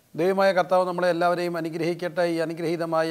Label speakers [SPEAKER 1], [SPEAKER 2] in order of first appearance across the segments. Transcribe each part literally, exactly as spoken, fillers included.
[SPEAKER 1] ദൈവമായ കർത്താവ് നമ്മളെ എല്ലാവരെയും അനുഗ്രഹിക്കട്ടെ. ഈ അനുഗ്രഹീതമായ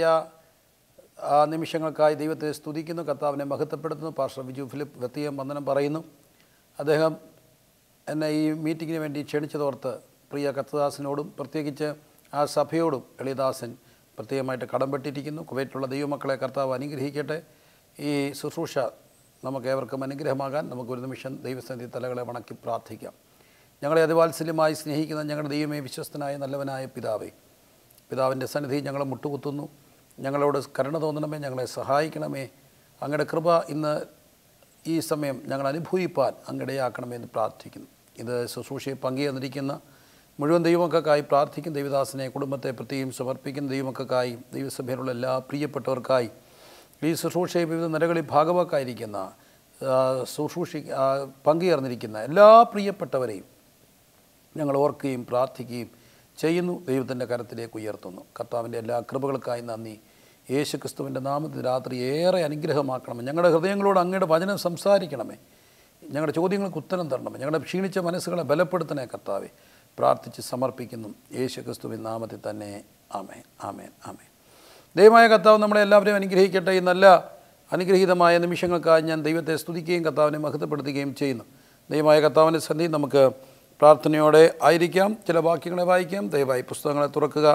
[SPEAKER 1] ആ നിമിഷങ്ങൾക്കായി ദൈവത്തെ സ്തുതിക്കുന്നു, കർത്താവിനെ മഹത്വപ്പെടുത്തുന്നു. പാസ്റ്റർ വിജു ഫിലിപ്പ് വ്യക്തിയും വന്ദനം പറയുന്നു. അദ്ദേഹം എന്നെ ഈ മീറ്റിങ്ങിന് വേണ്ടി ക്ഷണിച്ചതോർത്ത് പ്രിയ കർത്തദാസനോടും പ്രത്യേകിച്ച് ആ സഭയോടും എളിദാസൻ പ്രത്യേകമായിട്ട് കടംപെട്ടിരിക്കുന്നു. കുവൈറ്റിലുള്ള ദൈവമക്കളെ കർത്താവ് അനുഗ്രഹിക്കട്ടെ. ഈ ശുശ്രൂഷ നമുക്ക് ഏവർക്കും അനുഗ്രഹമാകാൻ നമുക്കൊരു നിമിഷം ദൈവസന്നിധി തലകളെ വണക്കി പ്രാർത്ഥിക്കാം. ഞങ്ങളെ അതിവാത്സല്യമായി സ്നേഹിക്കുന്ന ഞങ്ങളുടെ ദൈവമേ, വിശ്വസ്തനായ നല്ലവനായ പിതാവേ, പിതാവിൻ്റെ സന്നിധി ഞങ്ങളെ മുട്ടുകുത്തുന്നു. ഞങ്ങളോട് കരുണ തോന്നണമേ, ഞങ്ങളെ സഹായിക്കണമേ. അങ്ങയുടെ കൃപ ഇന്ന് ഈ സമയം ഞങ്ങൾ അനുഭവിപ്പാൻ അങ്ങിടയാക്കണമേ എന്ന് പ്രാർത്ഥിക്കുന്നു. ഇത് ശുശ്രൂഷയെ പങ്കുചേർന്നിരിക്കുന്ന മുഴുവൻ ദൈവമക്കൾക്കായി പ്രാർത്ഥിക്കും. ദൈവദാസനെ കുടുംബത്തെ പ്രത്യേകം സമർപ്പിക്കുന്ന ദൈവമക്കൾക്കായി, ദൈവസഭയിലുള്ള എല്ലാ പ്രിയപ്പെട്ടവർക്കായി, ഈ ശുശ്രൂഷയെ വിവിധ നിലകളിൽ ഭാഗവാക്കായിരിക്കുന്ന ശുശ്രൂഷ പങ്കുചേർന്നിരിക്കുന്ന എല്ലാ പ്രിയപ്പെട്ടവരെയും ഞങ്ങൾ ഓർക്കുകയും പ്രാർത്ഥിക്കുകയും ചെയ്യുന്നു. ദൈവത്തിൻ്റെ കരത്തിലേക്ക് ഉയർത്തുന്നു. കർത്താവിൻ്റെ എല്ലാ കൃപകൾക്കായി നന്ദി. യേശു ക്രിസ്തുവിൻ്റെ നാമത്തിൽ രാത്രി ഏറെ അനുഗ്രഹമാക്കണമേ. ഞങ്ങളുടെ ഹൃദയങ്ങളോട് അങ്ങയുടെ വചനം സംസാരിക്കണമേ. ഞങ്ങളുടെ ചോദ്യങ്ങൾക്ക് ഉത്തരം തരണമേ. ഞങ്ങളുടെ ക്ഷീണിച്ച മനസ്സുകളെ ബലപ്പെടുത്തണേ കർത്താവെ. പ്രാർത്ഥിച്ച് സമർപ്പിക്കുന്നു യേശു ക്രിസ്തുവിൻ നാമത്തിൽ തന്നെ. ആമേൻ, ആമേൻ, ആമേൻ. ദൈവമായ കർത്താവ് നമ്മളെ എല്ലാവരെയും അനുഗ്രഹിക്കട്ടെ. ഈ നല്ല അനുഗ്രഹീതമായ നിമിഷങ്ങൾക്കായി ഞാൻ ദൈവത്തെ സ്തുതിക്കുകയും കർത്താവിനെ മഹത്വപ്പെടുത്തുകയും ചെയ്യുന്നു. ദൈവമായ കർത്താവിൻ്റെ സന്നിധി നമുക്ക് പ്രാർത്ഥനയോടെ ആയിരിക്കാം. ചില വാക്യങ്ങളെ വായിക്കാം. ദയവായി പുസ്തകങ്ങളെ തുറക്കുക,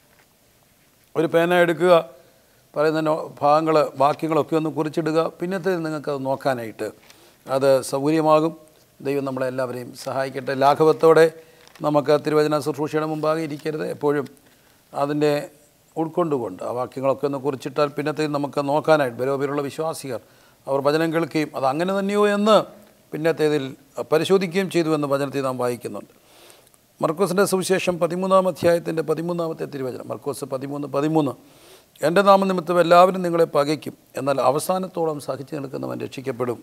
[SPEAKER 1] ഒരു പേന എടുക്കുക, പറയുന്ന ഭാഗങ്ങൾ വാക്യങ്ങളൊക്കെ ഒന്ന് കുറിച്ചിടുക. പിന്നത്തെ നിങ്ങൾക്കത് നോക്കാനായിട്ട് അത് സൗകര്യമാകും. ദൈവം നമ്മളെല്ലാവരെയും സഹായിക്കട്ടെ. ലാഘവത്തോടെ നമുക്ക് തിരുവചന ശുശ്രൂഷയുടെ മുമ്പാകെ ഇരിക്കരുത്. എപ്പോഴും അതിൻ്റെ ഉൾക്കൊണ്ടുകൊണ്ട് ആ വാക്യങ്ങളൊക്കെ ഒന്ന് കുറിച്ചിട്ടാൽ പിന്നത്തെ നമുക്ക് നോക്കാനായിട്ട് ബരോബിലുള്ള വിശ്വാസികൾ അവർ വചനം കേൾക്കുകയും അത് അങ്ങനെ തന്നെയോ എന്ന് പിന്നത്തേതിൽ പരിശോധിക്കുകയും ചെയ്തു എന്ന് വചനത്തിൽ നാം വായിക്കുന്നുണ്ട്. മർക്കോസിൻ്റെ സുവിശേഷം പതിമൂന്നാം അധ്യായത്തിൻ്റെ പതിമൂന്നാമത്തെ തിരുവചനം, മർക്കോസ് പതിമൂന്ന് പതിമൂന്ന് എൻ്റെ നാമനിമിത്തം എല്ലാവരും നിങ്ങളെ പകയ്ക്കും, എന്നാൽ അവസാനത്തോളം സഹിച്ചു നിൽക്കുന്നവൻ രക്ഷിക്കപ്പെടും.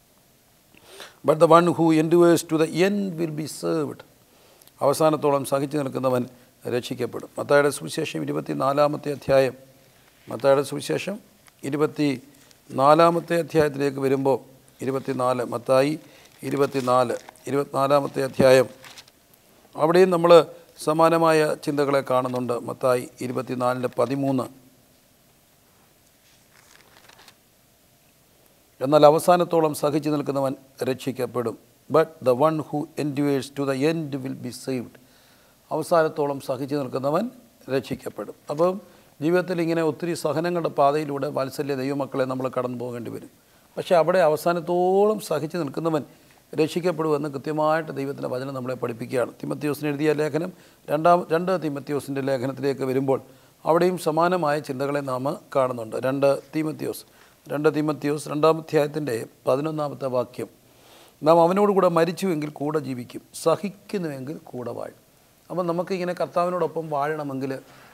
[SPEAKER 1] But the one who endures to the end will be served. അവസാനത്തോളം സഹിച്ചു നിൽക്കുന്നവൻ രക്ഷിക്കപ്പെടും. മത്തായിയുടെ സുവിശേഷം ഇരുപത്തി നാലാമത്തെ അധ്യായം, മത്തായിയുടെ സുവിശേഷം ഇരുപത്തി നാലാമത്തെ അധ്യായത്തിലേക്ക് വരുമ്പോൾ ഇരുപത്തിനാല്, മത്തായി ഇരുപത്തിനാല് ഇരുപത്തിനാലാമത്തെ അധ്യായം, അവിടെയും നമ്മൾ സമാനമായ ചിന്തകളെ കാണുന്നുണ്ട്. മത്തായി ഇരുപത്തിനാലിൻ്റെ പതിമൂന്ന്, എന്നാൽ അവസാനത്തോളം സഹിച്ചു നിൽക്കുന്നവൻ രക്ഷിക്കപ്പെടും. But the one who endures to the end will be saved. അവസാനത്തോളം സഹിച്ചു നിൽക്കുന്നവൻ രക്ഷിക്കപ്പെടും. അപ്പം ജീവിതത്തിൽ ഇങ്ങനെ ഒത്തിരി സഹനങ്ങളുടെ പാതയിലൂടെ വാത്സല്യ ദൈവമക്കളെ നമ്മൾ കടന്നു പോകേണ്ടി വരും. പക്ഷേ അവിടെ അവസാനത്തോളം സഹിച്ചു നിൽക്കുന്നവൻ രക്ഷിക്കപ്പെടുമെന്ന് കൃത്യമായിട്ട് ദൈവത്തിൻ്റെ വചനം നമ്മളെ പഠിപ്പിക്കുകയാണ്. തിമത്തിയോസിന് എഴുതിയ ലേഖനം രണ്ടാം രണ്ട് തിമത്തിയോസിൻ്റെ ലേഖനത്തിലേക്ക് വരുമ്പോൾ അവിടെയും സമാനമായ ചിന്തകളെ നാം കാണുന്നുണ്ട്. രണ്ട് തിമത്തിയോസ് രണ്ട് തിമത്തിയോസ് രണ്ടാം അധ്യായത്തിൻ്റെ പതിനൊന്നാമത്തെ വാക്യം, നാം അവനോട് കൂടെ മരിച്ചുവെങ്കിൽ കൂടെ ജീവിക്കും, സഹിക്കുന്നുവെങ്കിൽ കൂടെ വാഴും. അപ്പം നമുക്കിങ്ങനെ കർത്താവിനോടൊപ്പം വാഴണമെങ്കിൽ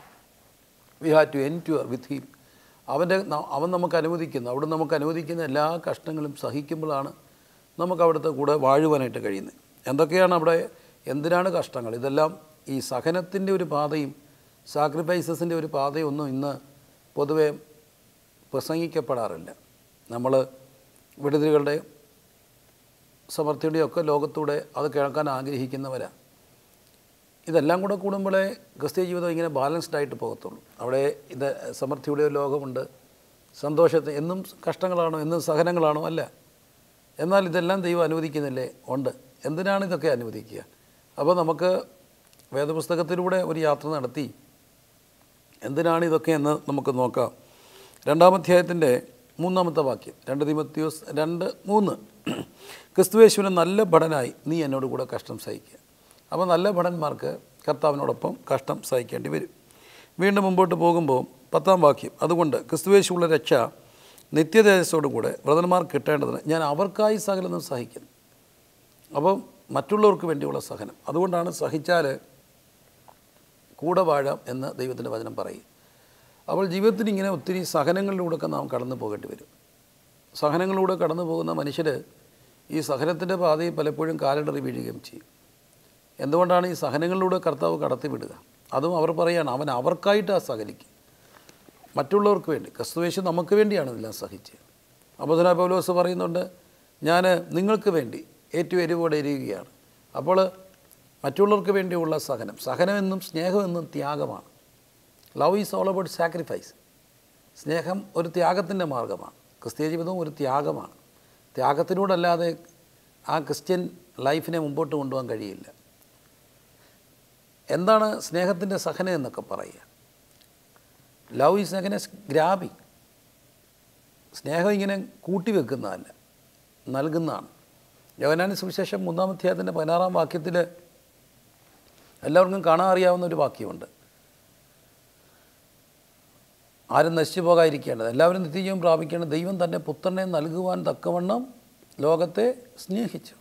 [SPEAKER 1] we have to endure with him. അവൻ്റെ അവൻ നമുക്ക് അനുവദിക്കുന്നു അവിടെ നമുക്ക് അനുവദിക്കുന്ന എല്ലാ കഷ്ടങ്ങളും സഹിക്കുമ്പോഴാണ് നമുക്ക് അവിടുത്തെ കൂടെ വാഴുവാനായിട്ട് കഴിയുന്നത്. എന്തൊക്കെയാണ് അവിടെ, എന്തിനാണ് കഷ്ടങ്ങൾ? ഇതെല്ലാം ഈ സഹനത്തിൻ്റെ ഒരു പാതയും സാക്രിഫൈസസിൻ്റെ ഒരു പാതയൊന്നും ഇന്ന് പൊതുവെ പ്രസംഗിക്കപ്പെടാറില്ല. നമ്മൾ വിടുതലുകളുടെ സമൃദ്ധിയുടെയൊക്കെ ലോകത്തൂടെ അത് കേൾക്കാൻ ആഗ്രഹിക്കുന്നവരാണ്. ഇതെല്ലാം കൂടെ കൂടുമ്പോഴേ ക്രിസ്തീയ ജീവിതം ഇങ്ങനെ ബാലൻസ്ഡ് ആയിട്ട് പോകത്തുള്ളൂ. അവിടെ ഇത് സമൃദ്ധിയുടെ ലോകമുണ്ട്, സന്തോഷത്തെ എന്നും കഷ്ടങ്ങളാണോ എന്നും സഹനങ്ങളാണോ? അല്ല. എന്നാൽ ഇതെല്ലാം ദൈവം അനുവദിക്കുന്നില്ലേ? ഉണ്ട്. എന്തിനാണ് ഇതൊക്കെ അനുവദിക്കുക? അപ്പോൾ നമുക്ക് വേദപുസ്തകത്തിലൂടെ ഒരു യാത്ര നടത്തി എന്തിനാണ് ഇതൊക്കെ എന്ന് നമുക്ക് നോക്കാം. രണ്ടാമധ്യായത്തിൻ്റെ മൂന്നാമത്തെ വാക്യം, രണ്ട് തിമത്തിയോസ് രണ്ട് മൂന്ന്, ക്രിസ്തുയേശുവിന് നല്ല ഭടനായി നീ എന്നോട് കൂടെ കഷ്ടം സഹിക്കുക. അപ്പോൾ നല്ല ഭടന്മാർക്ക് കർത്താവിനോടൊപ്പം കഷ്ടം സഹിക്കേണ്ടി വരും. വീണ്ടും മുമ്പോട്ട് പോകുമ്പോൾ പത്താം വാക്യം, അതുകൊണ്ട് ക്രിസ്തുയേശുവുള്ള രക്ഷ നിത്യതേജസ്സോടുകൂടെ വ്രതന്മാർ കിട്ടേണ്ടതിന് ഞാൻ അവർക്കായി സകലതും സഹിക്കുന്നു. അപ്പം മറ്റുള്ളവർക്ക് വേണ്ടിയുള്ള സഹനം, അതുകൊണ്ടാണ് സഹിച്ചാൽ കൂടെ വാഴാം എന്ന് ദൈവത്തിൻ്റെ വചനം പറയും. അപ്പോൾ ജീവിതത്തിൽ ഇങ്ങനെ ഒത്തിരി സഹനങ്ങളിലൂടെയൊക്കെ നാം കടന്നു പോകേണ്ടി വരും. സഹനങ്ങളിലൂടെ കടന്നു പോകുന്ന മനുഷ്യർ ഈ സഹനത്തിൻ്റെ പാതയിൽ പലപ്പോഴും കാലിടറി വീഴുകയും ചെയ്യും. എന്തുകൊണ്ടാണ് ഈ സഹനങ്ങളിലൂടെ കർത്താവ് കടത്തിവിടുക? അതും അവർ പറയുകയാണ്, അവൻ അവർക്കായിട്ട് ആ സഹനിക്കും, മറ്റുള്ളവർക്ക് വേണ്ടി. ക്രിസ്തുയേശു നമുക്ക് വേണ്ടിയാണ് ഇതെല്ലാം സഹിച്ചത്. അപ്പോസ്തലനായ പൗലോസ് പറയുന്നുണ്ട്, ഞാൻ നിങ്ങൾക്ക് വേണ്ടി ഏറ്റവും എരിവോടെ എരിയുകയാണ്. അപ്പോൾ മറ്റുള്ളവർക്ക് വേണ്ടിയുള്ള സഹനം. സഹനമെന്നും സ്നേഹമെന്നും ത്യാഗമാണ്. Love is all about sacrifice. സ്നേഹം ഒരു ത്യാഗത്തിൻ്റെ മാർഗ്ഗമാണ്. ക്രിസ്തീയ ജീവിതവും ഒരു ത്യാഗമാണ്. ത്യാഗത്തിലൂടല്ലാതെ ആ ക്രിസ്ത്യൻ ലൈഫിനെ മുമ്പോട്ട് കൊണ്ടുപോകാൻ കഴിയില്ല. എന്താണ് സ്നേഹത്തിൻ്റെ സഹനം എന്നൊക്കെ പറയുക? ലവ് ഈസ് എങ്ങനെ ഗ്രാബിങ്. സ്നേഹം ഇങ്ങനെ കൂട്ടിവെക്കുന്നതല്ല, നൽകുന്നതാണ്. യോഹന്നാന്റെ സുവിശേഷം മൂന്നാം അധ്യായത്തിൻ്റെ പതിനാറാം വാക്യത്തിൽ എല്ലാവർക്കും കാണാൻ അറിയാവുന്ന ഒരു വാക്യമുണ്ട്. ആരും നശിച്ചു പോകാതിരിക്കേണ്ടത്, എല്ലാവരും നിത്യജീവൻ പ്രാപിക്കേണ്ടത് ദൈവം തൻ്റെ പുത്രനെ നൽകുവാൻ തക്കവണ്ണം ലോകത്തെ സ്നേഹിച്ചു.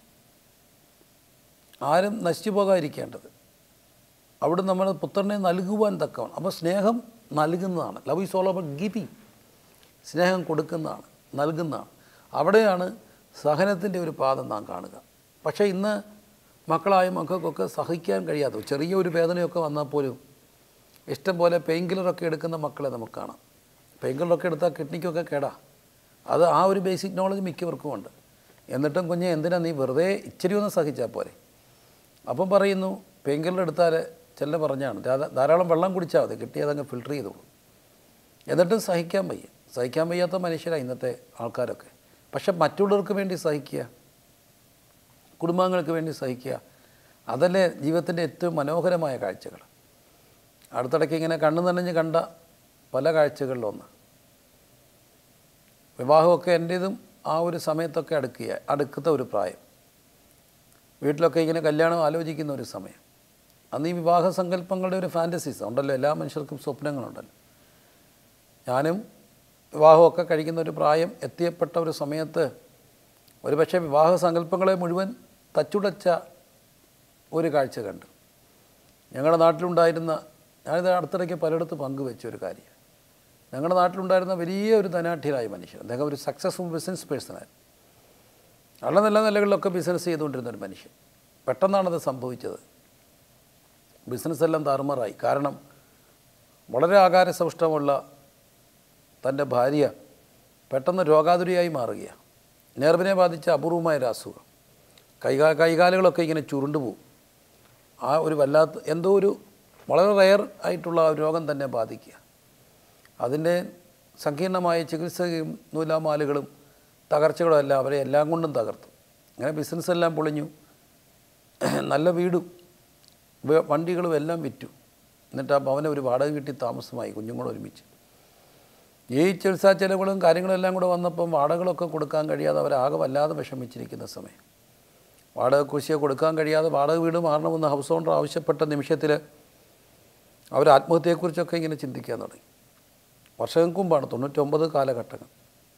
[SPEAKER 1] ആരും നശിച്ചു പോകാതിരിക്കേണ്ടത്, അവിടെ നമ്മൾ പുത്രനെ നൽകുവാൻ തക്കവണ്ണം. അപ്പോൾ സ്നേഹം നൽകുന്നതാണ്. Love is all about giving. സ്നേഹം കൊടുക്കുന്നതാണ്, നൽകുന്നതാണ്. അവിടെയാണ് സഹനത്തിൻ്റെ ഒരു പാദം നാം കാണുക. പക്ഷേ ഇന്ന് മക്കളായ മക്കൾക്കൊക്കെ സഹിക്കാൻ കഴിയാത്ത ചെറിയൊരു വേദനയൊക്കെ വന്നാൽ പോലും ഇഷ്ടം പോലെ പെയിൻ കില്ലറൊക്കെ എടുക്കുന്ന മക്കളെ നമുക്ക് കാണാം. പെയിൻ കില്ലറൊക്കെ എടുത്താൽ കിഡ്നിക്കൊക്കെ കേടാ. അത് ആ ഒരു ബേസിക് നോളജ് മിക്കവർക്കും ഉണ്ട്. എന്നിട്ടും കുഞ്ഞെ എന്തിനാ നീ വെറുതെ ഇച്ചിരി ഒന്ന് സഹിച്ചാൽ പോരെ. അപ്പം പറയുന്നു പെയിൻ കില്ലർ എടുത്താൽ ചില പറഞ്ഞാണ് ധാരാളം വെള്ളം കുടിച്ചാൽ മതി, കിട്ടിയതങ്ങ് ഫിൽട്ടർ ചെയ്തോളൂ. എന്നിട്ടും സഹിക്കാൻ വയ്യ. സഹിക്കാൻ വയ്യാത്ത മനുഷ്യരാണ് ഇന്നത്തെ ആൾക്കാരൊക്കെ. പക്ഷെ മറ്റുള്ളവർക്ക് വേണ്ടി സഹിക്കുക, കുടുംബാംഗങ്ങൾക്ക് വേണ്ടി സഹിക്കുക, അതല്ലേ ജീവിതത്തിൻ്റെ ഏറ്റവും മനോഹരമായ കാഴ്ചകൾ. അടുത്തിടയ്ക്ക് ഇങ്ങനെ കണ്ണു നനഞ്ഞ് കണ്ട പല കാഴ്ചകളിലൊന്ന് വിവാഹമൊക്കെ എൻ്റേതും ആ ഒരു സമയത്തൊക്കെ അടുക്കുക അടുക്കത്ത ഒരു പ്രായം. വീട്ടിലൊക്കെ ഇങ്ങനെ കല്യാണം ആലോചിക്കുന്ന ഒരു സമയം. അന്ന് ഈ വിവാഹ സങ്കല്പങ്ങളുടെ ഒരു ഫാൻറ്റസീസ് ഉണ്ടല്ലോ, എല്ലാ മനുഷ്യർക്കും സ്വപ്നങ്ങളുണ്ടല്ലോ. ഞാനും വിവാഹമൊക്കെ കഴിക്കുന്ന ഒരു പ്രായം എത്തിയപ്പെട്ട ഒരു സമയത്ത് ഒരു പക്ഷേ വിവാഹ സങ്കല്പങ്ങളെ മുഴുവൻ തച്ചുടച്ച ഒരു കാഴ്ച കണ്ടു. ഞങ്ങളുടെ നാട്ടിലുണ്ടായിരുന്ന, ഞാനിത് അടുത്തിടയ്ക്ക് പലയിടത്ത് പങ്കുവെച്ച ഒരു കാര്യം, ഞങ്ങളുടെ നാട്ടിലുണ്ടായിരുന്ന വലിയ ഒരു ധനാഢ്യരായ മനുഷ്യൻ. അദ്ദേഹം ഒരു സക്സസ്ഫുൾ ബിസിനസ് പേഴ്സണായിരുന്നു. നല്ല നല്ല നിലകളിലൊക്കെ ബിസിനസ് ചെയ്തുകൊണ്ടിരുന്ന ഒരു മനുഷ്യൻ. പെട്ടെന്നാണത് സംഭവിച്ചത്. ബിസിനസ്സെല്ലാം താറുമാറായി. കാരണം വളരെ ആകാരസൗഷ്ഠമുള്ള തൻ്റെ ഭാര്യ പെട്ടെന്ന് രോഗാതുരിയായി മാറുകയാണ്. നെർവിനെ ബാധിച്ച അപൂർവമായൊരു അസുഖം. കൈകാ കൈകാലുകളൊക്കെ ഇങ്ങനെ ചുരുണ്ടു പോവും. ആ ഒരു വല്ലാത്ത എന്തോ ഒരു വളരെ റെയർ ആയിട്ടുള്ള ആ രോഗം തന്നെ ബാധിക്കുക. അതിൻ്റെ സങ്കീർണമായ ചികിത്സയും നൂലാമാലുകളും തകർച്ചകളും എല്ലാം അവരെ എല്ലാം കൊണ്ടും തകർത്തു. അങ്ങനെ ബിസിനസ്സെല്ലാം പൊളിഞ്ഞു. നല്ല വീടും വണ്ടികളും എല്ലാം വിറ്റു. എന്നിട്ട് ആ ഭവനം ഒരു വാടക കിട്ടി താമസമായി, കുഞ്ഞുങ്ങളും ഒരുമിച്ച്. ഈ ചികിത്സാ ചെലവുകളും കാര്യങ്ങളും എല്ലാം കൂടെ വന്നപ്പം വാടകകളൊക്കെ കൊടുക്കാൻ കഴിയാതെ അവരാകെ വല്ലാതെ വിഷമിച്ചിരിക്കുന്ന സമയം. വാടക കുശിയെ കൊടുക്കാൻ കഴിയാതെ വാടക വീട് മാറണമെന്ന് ഹൗസ് ഓണർ ആവശ്യപ്പെട്ട നിമിഷത്തിൽ അവർ ആത്മഹത്യയെക്കുറിച്ചൊക്കെ ഇങ്ങനെ ചിന്തിക്കാൻ തുടങ്ങി. വർഷങ്ങൾക്ക് മുമ്പാണ്, തൊണ്ണൂറ്റൊമ്പത് കാലഘട്ടങ്ങൾ.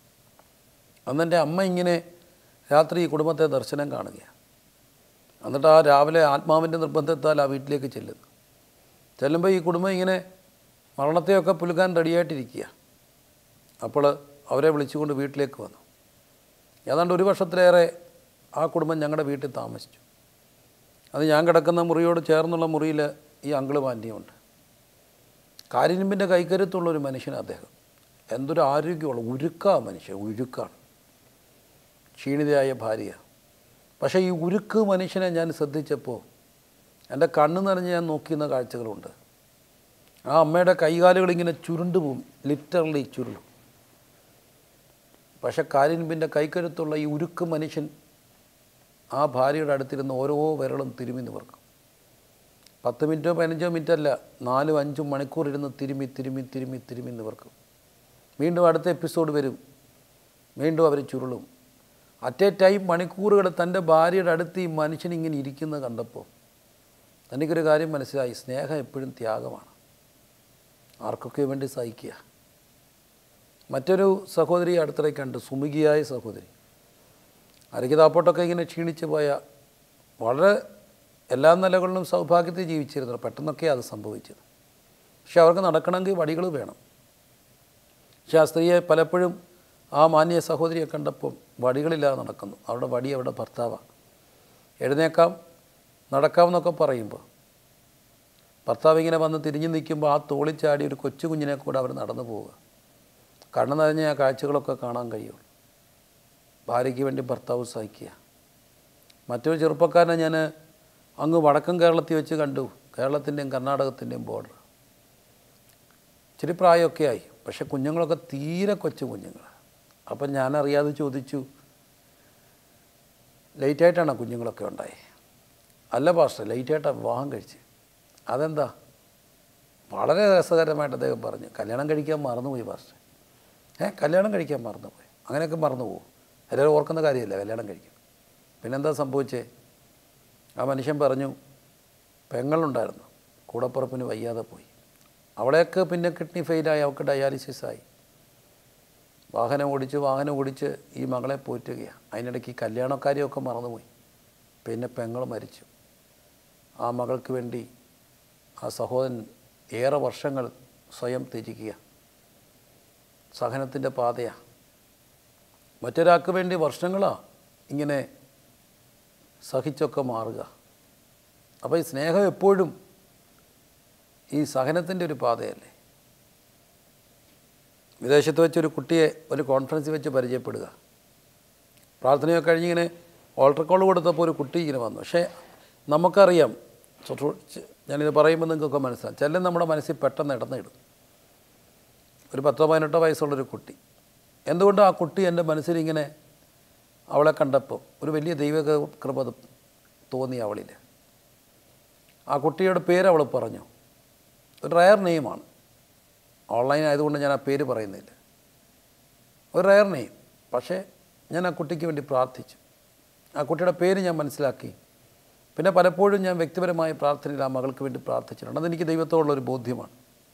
[SPEAKER 1] അന്ന് എൻ്റെ അമ്മ ഇങ്ങനെ രാത്രി ഈ കുടുംബത്തെ ദർശനം കാണുകയാണ്. എന്നിട്ട് ആ രാവിലെ ആത്മാവിൻ്റെ നിർബന്ധത്താൽ ആ വീട്ടിലേക്ക് ചെല്ലുന്നു. ചെല്ലുമ്പോൾ ഈ കുടുംബം ഇങ്ങനെ മരണത്തെയൊക്കെ പുലുകാൻ റെഡിയായിട്ടിരിക്കുക. അപ്പോൾ അവരെ വിളിച്ചുകൊണ്ട് വീട്ടിലേക്ക് വന്നു. ഏതാണ്ട് ഒരു വർഷത്തിലേറെ ആ കുടുംബം ഞങ്ങളുടെ വീട്ടിൽ താമസിച്ചു. അത് ഞാൻ കിടക്കുന്ന മുറിയോട് ചേർന്നുള്ള മുറിയിൽ ഈ അങ്കിളും ആൻറ്റിയുമുണ്ട്. കാരിരുമ്പിൻ്റെ കൈക്കരുത്തുള്ളൊരു മനുഷ്യനാണ് അദ്ദേഹം. എന്തൊരു ആരോഗ്യമുള്ള ഉരുക്കാ മനുഷ്യൻ, ഉരുക്കാണ്. ക്ഷീണിതയായ ഭാര്യ. പക്ഷേ ഈ ഉരുക്ക് മനുഷ്യനെ ഞാൻ ശ്രദ്ധിച്ചപ്പോൾ എൻ്റെ കണ്ണ് നിറഞ്ഞ് ഞാൻ നോക്കിയിരുന്ന കാഴ്ചകളുണ്ട്. ആ അമ്മയുടെ കൈകാലുകളിങ്ങനെ ചുരുണ്ടു പോവും, ലിറ്ററലി ചുരുളും. പക്ഷേ കാരിരുമ്പിൻ്റെ കൈക്കരുത്തുള്ള ഈ ഉരുക്ക് മനുഷ്യൻ ആ ഭാര്യയുടെ അടുത്തിരുന്ന് ഓരോ വിരളും തിരുമി നിവർക്കും. പത്ത് മിനിറ്റോ പതിനഞ്ചോ മിനിറ്റ് അല്ല, നാലും അഞ്ചും മണിക്കൂർ ഇരുന്ന് തിരുമി തിരുമി തിരുമി തിരുമി നിവർക്കും. വീണ്ടും അടുത്ത എപ്പിസോഡ് വരും, വീണ്ടും അവർ ചുരുളും. അറ്റ് എ ടൈം മണിക്കൂറുകൾ തൻ്റെ ഭാര്യയുടെ അടുത്ത് ഈ മനുഷ്യൻ ഇങ്ങനെ ഇരിക്കുന്നത് കണ്ടപ്പോൾ എനിക്കൊരു കാര്യം മനസ്സിലായി. സ്നേഹം എപ്പോഴും ത്യാഗമാണ്. ആർക്കൊക്കെ വേണ്ടി സഹിക്കുക. മറ്റൊരു സഹോദരി അടുത്തിടെ കണ്ട്, സുമുഖിയായ സഹോദരി. അരക്കിതാപ്പോട്ടൊക്കെ ഇങ്ങനെ ക്ഷീണിച്ച് പോയ, വളരെ എല്ലാ നിലകളിലും സൗഭാഗ്യത്തിൽ ജീവിച്ചിരുന്നു. പെട്ടെന്നൊക്കെയാണ് അത് സംഭവിച്ചത്. പക്ഷെ അവർക്ക് നടക്കണമെങ്കിൽ വടികൾ വേണം. പക്ഷെ ആ സ്ത്രീയെ പലപ്പോഴും ആ മാന്യ സഹോദരിയെ കണ്ടപ്പോൾ വടികളില്ലാതെ നടക്കുന്നു. അവരുടെ വടി അവരുടെ ഭർത്താവാണ്. എഴുന്നേക്കാം നടക്കാമെന്നൊക്കെ പറയുമ്പോൾ ഭർത്താവ് ഇങ്ങനെ വന്ന് തിരിഞ്ഞു നിൽക്കുമ്പോൾ ആ തോളിച്ചാടി ഒരു കൊച്ചു കുഞ്ഞിനെ കൂടെ അവർ നടന്നു പോവുക. കണ്ണു നിറഞ്ഞ ആ കാഴ്ചകളൊക്കെ കാണാൻ കഴിയുള്ളൂ. ഭാര്യയ്ക്ക് വേണ്ടി ഭർത്താവ് സഹിക്കുക. മറ്റൊരു ചെറുപ്പക്കാരനെ ഞാൻ അങ്ങ് വടക്കൻ കേരളത്തിൽ വെച്ച് കണ്ടു, കേരളത്തിൻ്റെയും കർണാടകത്തിൻ്റെയും ബോർഡർ. ഇച്ചിരി പ്രായമൊക്കെ ആയി, പക്ഷേ കുഞ്ഞുങ്ങളൊക്കെ തീരെ കൊച്ചു കുഞ്ഞുങ്ങൾ. അപ്പം ഞാനറിയാതെ ചോദിച്ചു, ലേറ്റായിട്ടാണോ കുഞ്ഞുങ്ങളൊക്കെ ഉണ്ടായി? അല്ല പാസ്റ്റർ, ലേറ്റായിട്ടാണ് വിവാഹം കഴിച്ച്. അതെന്താ? വളരെ രസകരമായിട്ട് അദ്ദേഹം പറഞ്ഞു, കല്യാണം കഴിക്കാൻ മറന്നുപോയി പാസ്റ്റർ. ഏ കല്യാണം കഴിക്കാൻ മറന്നുപോയി? അങ്ങനെയൊക്കെ മറന്നു പോകും. എല്ലാവരും ഓർക്കുന്ന കാര്യമല്ല കല്യാണം കഴിക്കും. പിന്നെന്താ സംഭവിച്ചേ? ആ മനുഷ്യൻ പറഞ്ഞു, പെങ്ങളുണ്ടായിരുന്നു, കൂടപ്പുറപ്പിന് വയ്യാതെ പോയി. അവളെയൊക്കെ പിന്നെ കിഡ്നി ഫെയിലായി, അവൾക്ക് ഡയാലിസിസായി. വാഹനം ഓടിച്ച് വാഹനം ഓടിച്ച് ഈ മകളെ പോറ്റുകയാണ്. അതിനിടയ്ക്ക് കല്യാണക്കാരെയൊക്കെ മറന്നുപോയി. പിന്നെ പെങ്ങൾ മരിച്ചു. ആ മകൾക്ക് വേണ്ടി ആ സഹോദരൻ ഏറെ വർഷങ്ങൾ സ്വയം ത്യജിക്കുക. സഹനത്തിൻ്റെ പാതയാണ്. മറ്റൊരാൾക്ക് വേണ്ടി വർഷങ്ങളാണ് ഇങ്ങനെ സഹിച്ചൊക്കെ മാറുക. അപ്പോൾ ഈ സ്നേഹം എപ്പോഴും ഈ സഹനത്തിൻ്റെ ഒരു പാതയല്ലേ. വിദേശത്ത് വെച്ചൊരു കുട്ടിയെ ഒരു കോൺഫറൻസിൽ വെച്ച് പരിചയപ്പെടുക. പ്രാർത്ഥനയൊക്കെ കഴിഞ്ഞിങ്ങനെ ഓൾട്ടർ കോൾ കൊടുത്തപ്പോൾ ഒരു കുട്ടി ഇങ്ങനെ വന്നു. പക്ഷേ നമുക്കറിയാം, ഞാനിത് പറയുമ്പോൾ നിങ്ങൾക്കൊക്കെ മനസ്സിലാവും, ചിലരും നമ്മുടെ മനസ്സിൽ പെട്ടെന്ന് ഇടന്നിടും. ഒരു പത്തോ പതിനെട്ടോ വയസ്സുള്ളൊരു കുട്ടി. എന്തുകൊണ്ട് ആ കുട്ടി എൻ്റെ മനസ്സിൽ ഇങ്ങനെ അവളെ കണ്ടപ്പോൾ ഒരു വലിയ ദൈവകൃപ തോന്നി അവളിൽ. ആ കുട്ടിയുടെ പേര് അവൾ പറഞ്ഞു. ഒരു റയർ നെയിമാണ്, ഓൺലൈൻ ആയതുകൊണ്ട് ഞാൻ ആ പേര് പറയുന്നില്ല. ഒരു റയർ നെയിം. പക്ഷേ ഞാൻ ആ കുട്ടിക്ക് വേണ്ടി പ്രാർത്ഥിച്ചു. ആ കുട്ടിയുടെ പേര് ഞാൻ മനസ്സിലാക്കി. പിന്നെ പലപ്പോഴും ഞാൻ വ്യക്തിപരമായ പ്രാർത്ഥനയിൽ ആ മകൾക്ക് വേണ്ടി പ്രാർത്ഥിച്ചിട്ടുണ്ട്. അതെനിക്ക് ദൈവത്തോടുള്ളൊരു ബോധ്യമാണ്.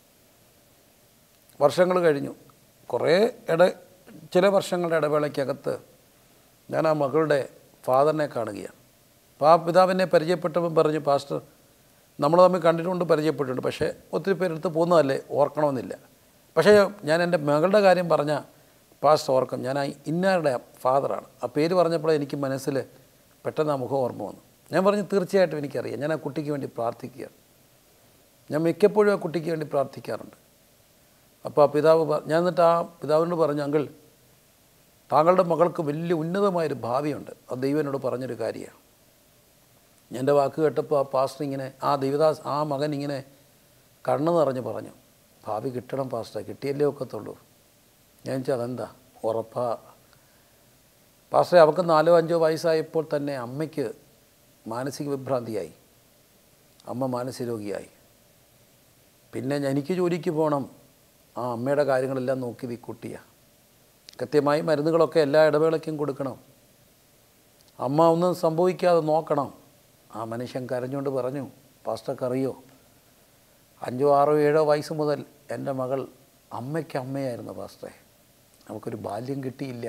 [SPEAKER 1] വർഷങ്ങൾ കഴിഞ്ഞു. കുറേ ഇട ചില വർഷങ്ങളുടെ ഇടവേളയ്ക്കകത്ത് ഞാൻ ആ മകളുടെ ഫാദറിനെ കാണുകയാണ്. അപ്പോൾ ആ പിതാവിനെ പരിചയപ്പെട്ടവൻ പറഞ്ഞു, പാസ്റ്റർ നമ്മൾ തമ്മിൽ കണ്ടിട്ടുണ്ട്, പരിചയപ്പെട്ടിട്ടുണ്ട്, പക്ഷേ ഒത്തിരി പേരെടുത്ത് പോകുന്നതല്ലേ, ഓർക്കണമെന്നില്ല. പക്ഷേ ഞാൻ എൻ്റെ മകളുടെ കാര്യം പറഞ്ഞ പാസ്റ്റർ ഓർക്കും, ഞാൻ ആ ഇന്നാരുടെ ഫാദറാണ്. ആ പേര് പറഞ്ഞപ്പോൾ എനിക്ക് മനസ്സിൽ പെട്ടെന്ന് ആ മുഖം ഓർമ്മ വന്നു. ഞാൻ പറഞ്ഞു, തീർച്ചയായിട്ടും എനിക്കറിയാം, ഞാൻ ആ കുട്ടിക്ക് വേണ്ടി പ്രാർത്ഥിക്കുകയാണ്. ഞാൻ മിക്കപ്പോഴും ആ കുട്ടിക്ക് വേണ്ടി പ്രാർത്ഥിക്കാറുണ്ട്. അപ്പോൾ ആ പിതാവ് ഞാൻ എന്നിട്ട് ആ പിതാവിനോട് പറഞ്ഞു, അങ്കിൾ താങ്കളുടെ മകൾക്ക് വലിയ ഉന്നതമായൊരു ഭാവിയുണ്ട്, അത് ദൈവം എന്നോട് പറഞ്ഞൊരു കാര്യമാണ്. എൻ്റെ വാക്ക് കേട്ടപ്പോൾ ആ പാസ്റ്റർ ഇങ്ങനെ, ആ ദൈവദാസ് ആ മകൻ ഇങ്ങനെ കണ്ണ് നിറഞ്ഞ് പറഞ്ഞു, ഭാവി കിട്ടണം പാസ്റ്റർ, കിട്ടിയല്ലേ ഒക്കത്തുള്ളൂ. ഞാൻ ചോദിച്ചാൽ അതെന്താ? ഉറപ്പാ പാസ്റ്ററെ. അവൾക്ക് നാലോ അഞ്ചോ വയസ്സായപ്പോൾ തന്നെ അമ്മയ്ക്ക് മാനസിക വിഭ്രാന്തിയായി, അമ്മ മാനസിക രോഗിയായി. പിന്നെ എനിക്ക് ജോലിക്ക് പോകണം, ആ അമ്മയുടെ കാര്യങ്ങളെല്ലാം നോക്കിയത് ഈ കുട്ടിയാണ്. കൃത്യമായി മരുന്നുകളൊക്കെ എല്ലാ ഇടവേളയ്ക്കും കൊടുക്കണം, അമ്മ ഒന്നും സംഭവിക്കാതെ നോക്കണം. ആ മനുഷ്യൻ കരഞ്ഞുകൊണ്ട് പറഞ്ഞു, പാസ്റ്റർക്കറിയോ, അഞ്ചോ ആറോ ഏഴോ വയസ്സ് മുതൽ എൻ്റെ മകൾ അമ്മയ്ക്ക് അമ്മയായിരുന്നു പാസ്റ്ററെ. അവൾക്കൊരു ബാല്യം കിട്ടിയില്ല.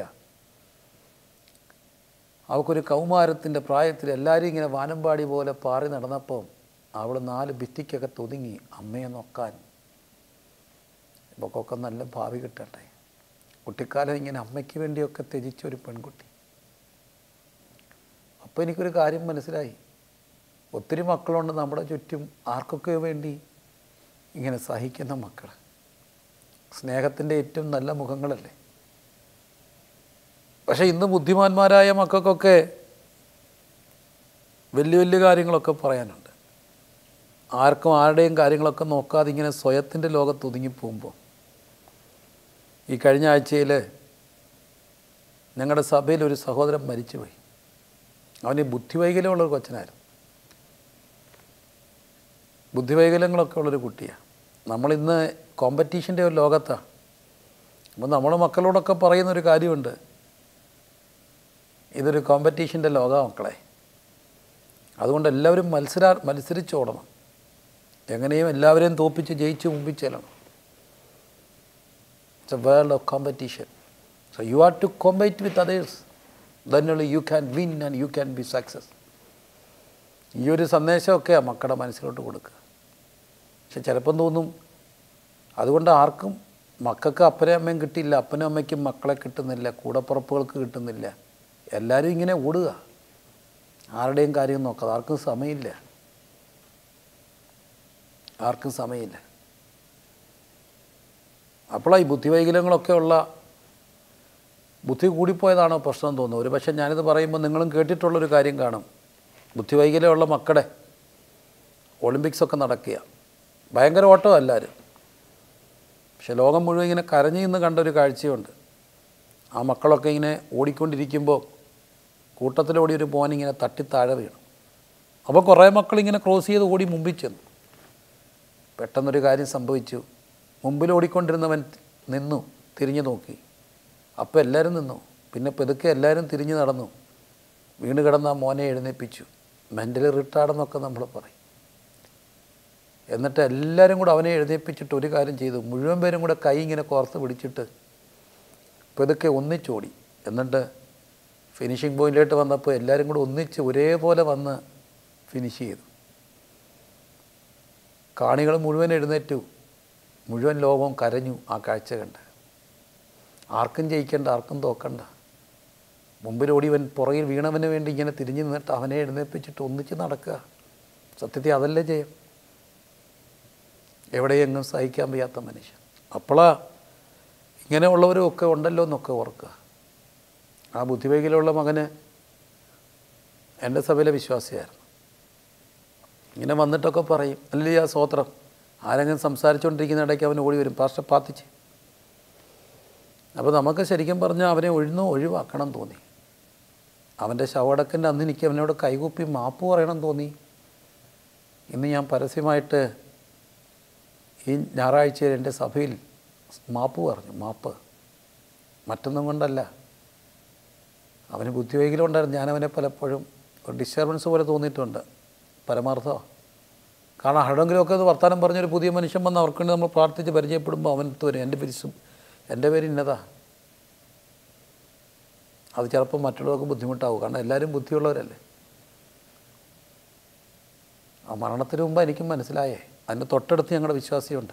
[SPEAKER 1] അവൾക്കൊരു കൗമാരത്തിൻ്റെ പ്രായത്തിൽ എല്ലാവരും ഇങ്ങനെ വാനമ്പാടി പോലെ പാറി നടന്നപ്പോൾ അവൾ നാല് ഭിത്തിക്കകത്ത് ഒതുങ്ങി അമ്മയെ നോക്കാൻ. ഇവക്കൊക്കെ നല്ല ഭാവി കിട്ടട്ടെ. കുട്ടിക്കാലം ഇങ്ങനെ അമ്മയ്ക്ക് വേണ്ടിയൊക്കെ ത്യജിച്ചൊരു പെൺകുട്ടി. അപ്പോൾ എനിക്കൊരു കാര്യം മനസ്സിലായി, ഒത്തിരി മക്കളുണ്ട് നമ്മുടെ ചുറ്റും, ആർക്കൊക്കെ വേണ്ടി ഇങ്ങനെ സഹിക്കുന്ന മക്കൾ. സ്നേഹത്തിൻ്റെ ഏറ്റവും നല്ല മുഖങ്ങളല്ലേ. പക്ഷേ ഇന്ന് ബുദ്ധിമാന്മാരായ മക്കൾക്കൊക്കെ വലിയ വലിയ കാര്യങ്ങളൊക്കെ പറയാനുണ്ട്. ആർക്കും ആരുടെയും കാര്യങ്ങളൊക്കെ നോക്കാതെ ഇങ്ങനെ സ്വയത്തിൻ്റെ ലോകത്ത് ഒതുങ്ങിപ്പോകുമ്പോൾ. ഈ കഴിഞ്ഞ ആഴ്ചയിൽ ഞങ്ങളുടെ സഭയിൽ ഒരു സഹോദരൻ മരിച്ചുപോയി. അവന് ബുദ്ധിവൈകല്യമുള്ളൊരു കൊച്ചനായിരുന്നു. ബുദ്ധിവൈകല്യങ്ങളൊക്കെ ഉള്ളൊരു കുട്ടിയാണ്. നമ്മളിന്ന് കോമ്പറ്റീഷൻ്റെ ഒരു ലോകത്താണ്. അപ്പോൾ നമ്മുടെ മക്കളോടൊക്കെ പറയുന്നൊരു കാര്യമുണ്ട്, ഇതൊരു കോമ്പറ്റീഷൻ്റെ ലോകമാണ് മക്കളെ. അതുകൊണ്ട് എല്ലാവരും മത്സര മത്സരിച്ചോടണം. എങ്ങനെയും എല്ലാവരെയും തോപ്പിച്ച് ജയിച്ച് മുമ്പിൽ ചെല്ലണം. It's a world of competition. So you are to compete with others, then only you can win and you can be success. ഈ ഒരു സന്ദേശമൊക്കെയാണ് മക്കളുടെ മനസ്സിലോട്ട് കൊടുക്കുക. പക്ഷെ ചിലപ്പം തോന്നും, അതുകൊണ്ട് ആർക്കും മക്കൾക്ക് അപ്പനും അമ്മയും കിട്ടിയില്ല, അപ്പനും അമ്മയ്ക്കും മക്കളെ കിട്ടുന്നില്ല, കൂടപ്പുറപ്പുകൾക്ക് കിട്ടുന്നില്ല. എല്ലാവരും ഇങ്ങനെ ഓടുക, ആരുടെയും കാര്യം നോക്കാതെ. ആർക്കും സമയമില്ല, ആർക്കും സമയമില്ല. അപ്പോഴാണ് ഈ ബുദ്ധിവൈകല്യങ്ങളൊക്കെ ഉള്ള, ബുദ്ധി കൂടിപ്പോയതാണോ പ്രശ്നം തോന്നുന്നു. ഒരു പക്ഷേ ഞാനിത് പറയുമ്പോൾ നിങ്ങളും കേട്ടിട്ടുള്ളൊരു കാര്യം കാണും. ബുദ്ധിവൈകല്യമുള്ള മക്കളെ ഒളിമ്പിക്സൊക്കെ നടക്കുക, ഭയങ്കര ഓട്ടം എല്ലാവരും. പക്ഷെ ലോകം മുഴുവൻ ഇങ്ങനെ കരഞ്ഞു നിന്ന് കണ്ടൊരു കാഴ്ചയുണ്ട്. ആ മക്കളൊക്കെ ഇങ്ങനെ ഓടിക്കൊണ്ടിരിക്കുമ്പോൾ കൂട്ടത്തിലോടി ഒരു മോനിങ്ങനെ തട്ടി താഴെ വീണു. അപ്പോൾ കുറേ മക്കളിങ്ങനെ ക്രോസ് ചെയ്ത് ഓടി മുമ്പിൽ ചെന്നു. പെട്ടെന്നൊരു കാര്യം സംഭവിച്ചു. മുമ്പിൽ ഓടിക്കൊണ്ടിരുന്നവൻ നിന്നു, തിരിഞ്ഞു നോക്കി. അപ്പോൾ എല്ലാവരും നിന്നു. പിന്നെ പെതുക്കെ എല്ലാവരും തിരിഞ്ഞു നടന്നു. വീണ് കിടന്ന ആ മോനെ എഴുന്നേൽപ്പിച്ചു. മെൻ്റലി റിട്ടാർഡെന്നൊക്കെ നമ്മൾ പറയും. എന്നിട്ട് എല്ലാവരും കൂടെ അവനെ എഴുന്നേൽപ്പിച്ചിട്ട് ഒരു കാര്യം ചെയ്തു. മുഴുവൻ പേരും കൂടെ കൈ ഇങ്ങനെ കോർത്ത് പിടിച്ചിട്ട് പെതുക്കെ ഒന്നിച്ചോടി. എന്നിട്ട് ഫിനിഷിംഗ് പോയിന്റിലോട്ട് വന്നപ്പോൾ എല്ലാവരും കൂടെ ഒന്നിച്ച് ഒരേപോലെ വന്ന് ഫിനിഷ് ചെയ്തു. കാണികൾ മുഴുവൻ എഴുന്നേറ്റു. മുഴുവൻ ലോകവും കരഞ്ഞു ആ കാഴ്ച കണ്ട്. ആർക്കും ജയിക്കണ്ട, ആർക്കും തോക്കണ്ട. മുമ്പിലോടിവൻ പുറകിൽ വീണവന് വേണ്ടി ഇങ്ങനെ തിരിഞ്ഞു നിന്നിട്ട് അവനെ എഴുന്നേൽപ്പിച്ചിട്ട് ഒന്നിച്ച് നടക്കുക. സത്യത്തിൽ അതല്ലേ ജയം. എവിടെയെങ്ങും സഹിക്കാൻ വയ്യാത്ത മനുഷ്യൻ. അപ്പോഴാ ഇങ്ങനെയുള്ളവരും ഒക്കെ ഉണ്ടല്ലോ എന്നൊക്കെ ഓർക്കുക. ആ ബുദ്ധിവൈകല്യമുള്ള മകന് എൻ്റെ സഭയിലെ വിശ്വാസിയായിരുന്നു. ഇങ്ങനെ വന്നിട്ടൊക്കെ പറയും, അല്ലേ ആ സ്തോത്രം. ആരെങ്കിലും സംസാരിച്ചുകൊണ്ടിരിക്കുന്ന ഇടയ്ക്ക് അവൻ ഓടി വരും, പാസ്റ്റർ പ്രാർത്ഥിച്ച്. അപ്പോൾ നമുക്ക് ശരിക്കും പറഞ്ഞാൽ അവനെ ഒഴിഞ്ഞു ഒഴിവാക്കണം തോന്നി. അവൻ്റെ ശവടക്കൻ്റെ അന്ന് എനിക്ക് അവനോട് കൈകൂപ്പി മാപ്പ് പറയണം തോന്നി. ഇന്ന് ഞാൻ പരസ്യമായിട്ട് ഈ ഞായറാഴ്ച എൻ്റെ സഭയിൽ മാപ്പ് പറഞ്ഞു. മാപ്പ് മറ്റൊന്നും കൊണ്ടല്ല. അവന് ബുദ്ധിവൈകല്യം ഉണ്ടായിരുന്നു. ഞാനവനെ പലപ്പോഴും ഒരു ഡിസ്റ്റർബൻസ് പോലെ തോന്നിയിട്ടുണ്ട്. പരമാർത്ഥമാണ്. കാരണം ആരുടെങ്കിലുമൊക്കെ അത് വർത്തമാനം പറഞ്ഞൊരു പുതിയ മനുഷ്യൻ വന്ന് അവർക്ക് വേണ്ടി നമ്മൾ പ്രാർത്ഥിച്ച് പരിചയപ്പെടുമ്പോൾ അവൻ വരും, എൻ്റെ പേര് എൻ്റെ പേര് ഇന്നതാ. അത് ചിലപ്പോൾ മറ്റുള്ളവർക്ക് ബുദ്ധിമുട്ടാവും. കാരണം എല്ലാവരും ബുദ്ധിയുള്ളവരല്ലേ. ആ മരണത്തിന് മുമ്പ് എനിക്കും മനസ്സിലായേ. അതിൻ്റെ തൊട്ടടുത്ത് ഞങ്ങളുടെ വിശ്വാസിയുണ്ട്.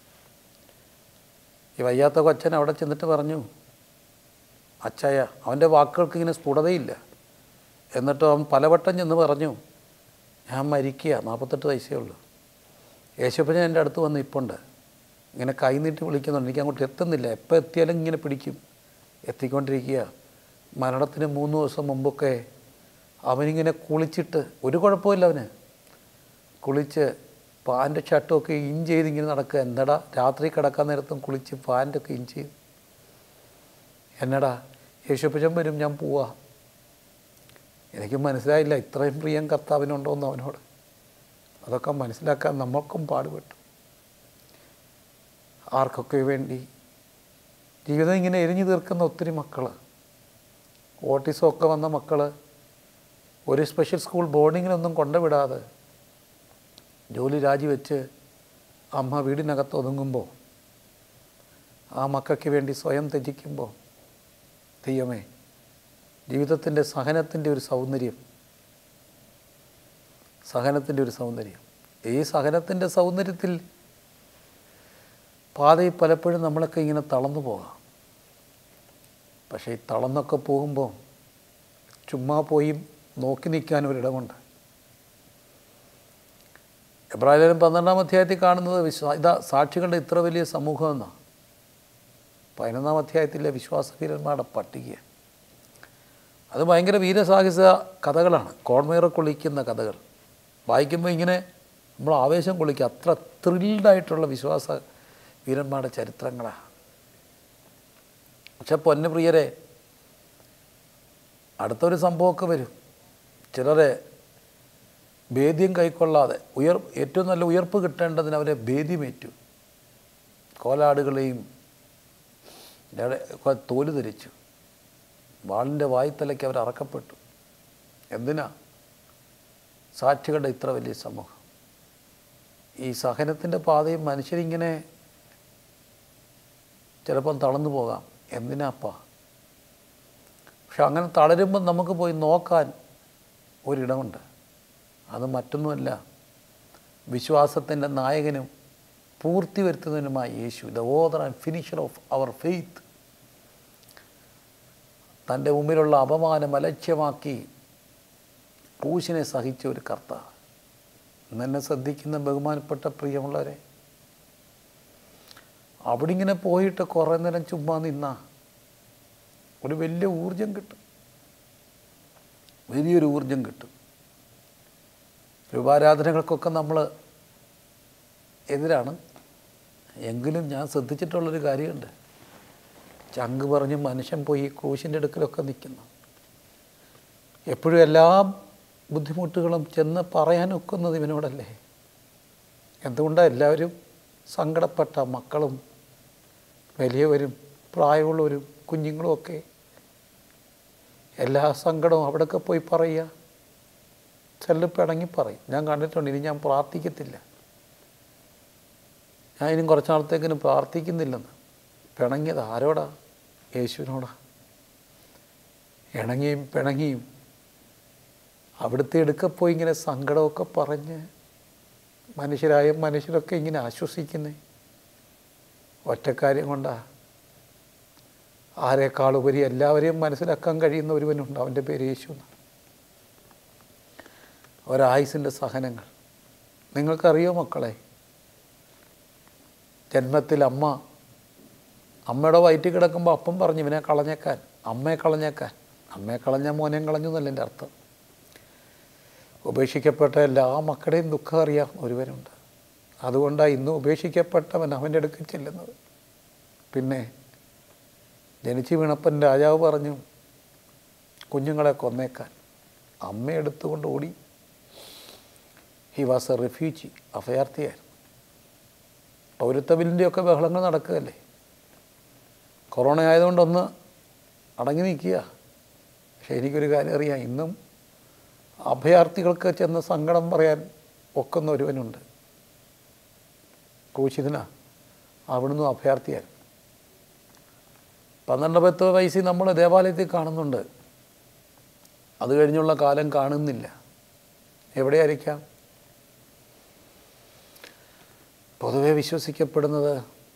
[SPEAKER 1] ഈ വയ്യാത്ത കൊച്ചൻ അവിടെ ചെന്നിട്ട് പറഞ്ഞു, അച്ചായ, അവൻ്റെ വാക്കുകൾക്ക് ഇങ്ങനെ സ്ഫുടതയില്ല. എന്നിട്ട് അവൻ പലവട്ടം ചെന്ന് പറഞ്ഞു, ഞാൻ മരിക്കുക, നാൽപ്പത്തെട്ട് വയസ്സേ ഉള്ളൂ. യേശുപ്പൻ എൻ്റെ അടുത്ത് വന്ന് ഇപ്പുണ്ട്, ഇങ്ങനെ കൈ നീട്ടി വിളിക്കുന്നുണ്ട്. എനിക്ക് അങ്ങോട്ട് എത്തുന്നില്ല. എപ്പോൾ എത്തിയാലും ഇങ്ങനെ പിടിക്കും. എത്തിക്കൊണ്ടിരിക്കുക. മരണത്തിന് മൂന്ന് ദിവസം മുമ്പൊക്കെ അവനിങ്ങനെ കുളിച്ചിട്ട്, ഒരു കുഴപ്പമില്ല അവന്, കുളിച്ച് പാൻ്റെ ഷർട്ടുമൊക്കെ ഇൻ ചെയ്ത് ഇങ്ങനെ നടക്കുക. എന്നടാ രാത്രി കിടക്കാൻ നേരത്തും കുളിച്ച് പാൻ്റൊക്കെ ഇൻ ചെയ്ത്, എന്നടാ യേശുപ്പൻ വരും, ഞാൻ പോവാ. എനിക്ക് മനസ്സിലായില്ല ഇത്രയും പ്രിയം കർത്താവിനുണ്ടോയെന്ന് അവനോട്. അതൊക്കെ മനസ്സിലാക്കാൻ നമ്മൾക്കും പാടുപെട്ടു. ആർക്കൊക്കെ വേണ്ടി ജീവിതം ഇങ്ങനെ എരിഞ്ഞു തീർക്കുന്ന ഒത്തിരി മക്കൾ, ഓട്ടിസമൊക്കെ വന്ന മക്കൾ, ഒരു സ്പെഷ്യൽ സ്കൂൾ ബോർഡിങ്ങിനൊന്നും കൊണ്ടുവിടാതെ ജോലി രാജിവെച്ച് അമ്മ വീടിനകത്ത് ഒതുങ്ങുമ്പോൾ, ആ മക്കൾക്ക് വേണ്ടി സ്വയം ത്യജിക്കുമ്പോൾ, ദൈവമേ, ജീവിതത്തിൻ്റെ സഹനത്തിൻ്റെ ഒരു സൗന്ദര്യം, സഹനത്തിൻ്റെ ഒരു സൗന്ദര്യം. ഈ സഹനത്തിൻ്റെ സൗന്ദര്യത്തിൽ പാതയിൽ പലപ്പോഴും നമ്മളൊക്കെ ഇങ്ങനെ തളർന്നു പോകാം. പക്ഷേ ഈ തളർന്നൊക്കെ പോകുമ്പോൾ ചുമ്മാ പോയി നോക്കി നിൽക്കാൻ ഒരിടമുണ്ട്. എബ്രായലേഖനം പന്ത്രണ്ടാം അധ്യായത്തിൽ കാണുന്നത് വിശ്വാ ഇതാ സാക്ഷികളുടെ ഇത്ര വലിയ സമൂഹം എന്നാണ്. പതിനൊന്നാം അധ്യായത്തിലെ വിശ്വാസവീരന്മാരുടെ പട്ടിക. അത് ഭയങ്കര വീരസാഹസ കഥകളാണ്, കോൺമേറെ കൊള്ളിക്കുന്ന കഥകൾ. വായിക്കുമ്പോൾ ഇങ്ങനെ നമ്മൾ ആവേശം കൊള്ളിക്കുക. അത്ര ത്രിൽഡായിട്ടുള്ള വിശ്വാസ വീരന്മാരുടെ ചരിത്രങ്ങളാണ്. പക്ഷെ പൊന്നു പ്രിയരെ, അടുത്തൊരു സംഭവമൊക്കെ വരും. ചിലരെ ഭേദ്യം കൈക്കൊള്ളാതെ ഉയർ ഏറ്റവും നല്ല ഉയർപ്പ് കിട്ടേണ്ടതിന് അവരെ ഭേദ്യമേറ്റു. കോലാടുകളെയും തോല് ധരിച്ചു. വാളിൻ്റെ വായ്ത്തലയ്ക്ക് അവർ അറക്കപ്പെട്ടു. എന്തിനാ? സാക്ഷികളുടെ ഇത്ര വലിയ സമൂഹം. ഈ സഹനത്തിൻ്റെ പാതയും മനുഷ്യരിങ്ങനെ ചിലപ്പം തളർന്നു പോകാം. എന്തിനാപ്പാ? പക്ഷെ അങ്ങനെ തളരുമ്പം നമുക്ക് പോയി നോക്കാൻ ഒരിടമുണ്ട്. അത് മറ്റൊന്നുമല്ല, വിശ്വാസത്തിൻ്റെ നായകനും പൂർത്തി വരുത്തുന്നതിനുമായി Yesu, the author and finisher of our faith. തൻ്റെ മുമ്പിലുള്ള അപമാനം അലക്ഷ്യമാക്കി ക്രൂശിനെ സഹിച്ച ഒരു കർത്താവ്. എന്നെ ശ്രദ്ധിക്കുന്ന ബഹുമാനപ്പെട്ട പ്രിയമുള്ളവരെ, അവിടെ ഇങ്ങനെ പോയിട്ട് കുറേ നേരം ചുമ്മാ നിന്നാ ഒരു വലിയ ഊർജം കിട്ടും. വലിയൊരു ഊർജം കിട്ടും. രൂപാരാധനകൾക്കൊക്കെ നമ്മൾ എതിരാണ്. എങ്കിലും ഞാൻ ശ്രദ്ധിച്ചിട്ടുള്ളൊരു കാര്യമുണ്ട്. ചങ്ക് പറഞ്ഞ് മനുഷ്യൻ പോയി ക്രൂശിൻ്റെ അടുക്കലൊക്കെ നിൽക്കുന്നു. എപ്പോഴും എല്ലാ ബുദ്ധിമുട്ടുകളും ചെന്ന് പറയാൻ ഒക്കുന്നത് ഇവനോടല്ലേ? എന്തുകൊണ്ടാണ് എല്ലാവരും സങ്കടപ്പെട്ട മക്കളും വലിയവരും പ്രായമുള്ളവരും കുഞ്ഞുങ്ങളുമൊക്കെ എല്ലാ സങ്കടവും അവിടെയൊക്കെ പോയി പറയുക? ചെല്ല് പിണങ്ങി പറയും. ഞാൻ കണ്ടിട്ടുണ്ട്. ഇനി ഞാൻ പ്രാർത്ഥിക്കത്തില്ല, ഞാൻ ഇനി കുറച്ച് നാളത്തേക്കിനും പ്രാർത്ഥിക്കുന്നില്ലെന്ന്. പിണങ്ങിയത് ആരോടാ? യേശുവിനോടാ. ഇണങ്ങിയും പിണങ്ങിയും അവിടുത്തെ എടുക്കപ്പോയി ഇങ്ങനെ സങ്കടമൊക്കെ പറഞ്ഞ് മനുഷ്യരായ മനുഷ്യരൊക്കെ ഇങ്ങനെ ആശ്വസിക്കുന്നേ ഒറ്റക്കാര്യം കൊണ്ടാ. ആരെക്കാളുപരി എല്ലാവരെയും മനസ്സിലാക്കാൻ കഴിയുന്ന ഒരുവനുണ്ട്, അവൻ്റെ പേര് യേശു എന്നാണ്. ഒരായുസിൻ്റെ സഹനങ്ങൾ നിങ്ങൾക്കറിയോ മക്കളെ? ജന്മത്തിൽ അമ്മ അമ്മയുടെ വയറ്റിൽ കിടക്കുമ്പോൾ അപ്പം പറഞ്ഞു ഇവനെ കളഞ്ഞേക്കാൻ, അമ്മയെ കളഞ്ഞേക്കാൻ. അമ്മയെ കളഞ്ഞ മോനെ കളഞ്ഞു എന്നല്ല എൻ്റെ അർത്ഥം. ഉപേക്ഷിക്കപ്പെട്ട എല്ലാ മക്കളുടെയും ദുഃഖം അറിയാം ഒരുവനുണ്ട്. അതുകൊണ്ടാണ് ഇന്ന് ഉപേക്ഷിക്കപ്പെട്ടവൻ അവൻ്റെ അടുക്കൽ ചെല്ലുന്നത്. പിന്നെ ജനിച്ചു വീണപ്പൻ രാജാവ് പറഞ്ഞു കുഞ്ഞുങ്ങളെ കൊന്നേക്കാൻ. അമ്മ എടുത്തുകൊണ്ട് ഓടി. ഹി വാസ് എ റിഫ്യൂജി, അഭയാർത്ഥിയായിരുന്നു. പൗരത്വ ബില്ലിൻ്റെയൊക്കെ ബഹളങ്ങൾ നടക്കുകയല്ലേ. കൊറോണ ആയതുകൊണ്ടൊന്ന് അടങ്ങി നിൽക്കുക. പക്ഷേ എനിക്കൊരു കാര്യം അറിയാം, ഇന്നും അഭയാർത്ഥികൾക്ക് ചെന്ന് സങ്കടം പറയാൻ ഒക്കുന്ന ഒരുവനുണ്ട്. ക്രൂശിതനാ, അവിടുന്ന് അഭയാർത്ഥിയായിരുന്നു. പന്ത്രണ്ട് പത്ത് വയസ്സിൽ നമ്മൾ ദേവാലയത്തിൽ കാണുന്നുണ്ട്. അത് കഴിഞ്ഞുള്ള കാലം കാണുന്നില്ല. എവിടെയായിരിക്കാം? പൊതുവെ വിശ്വസിക്കപ്പെടുന്നത്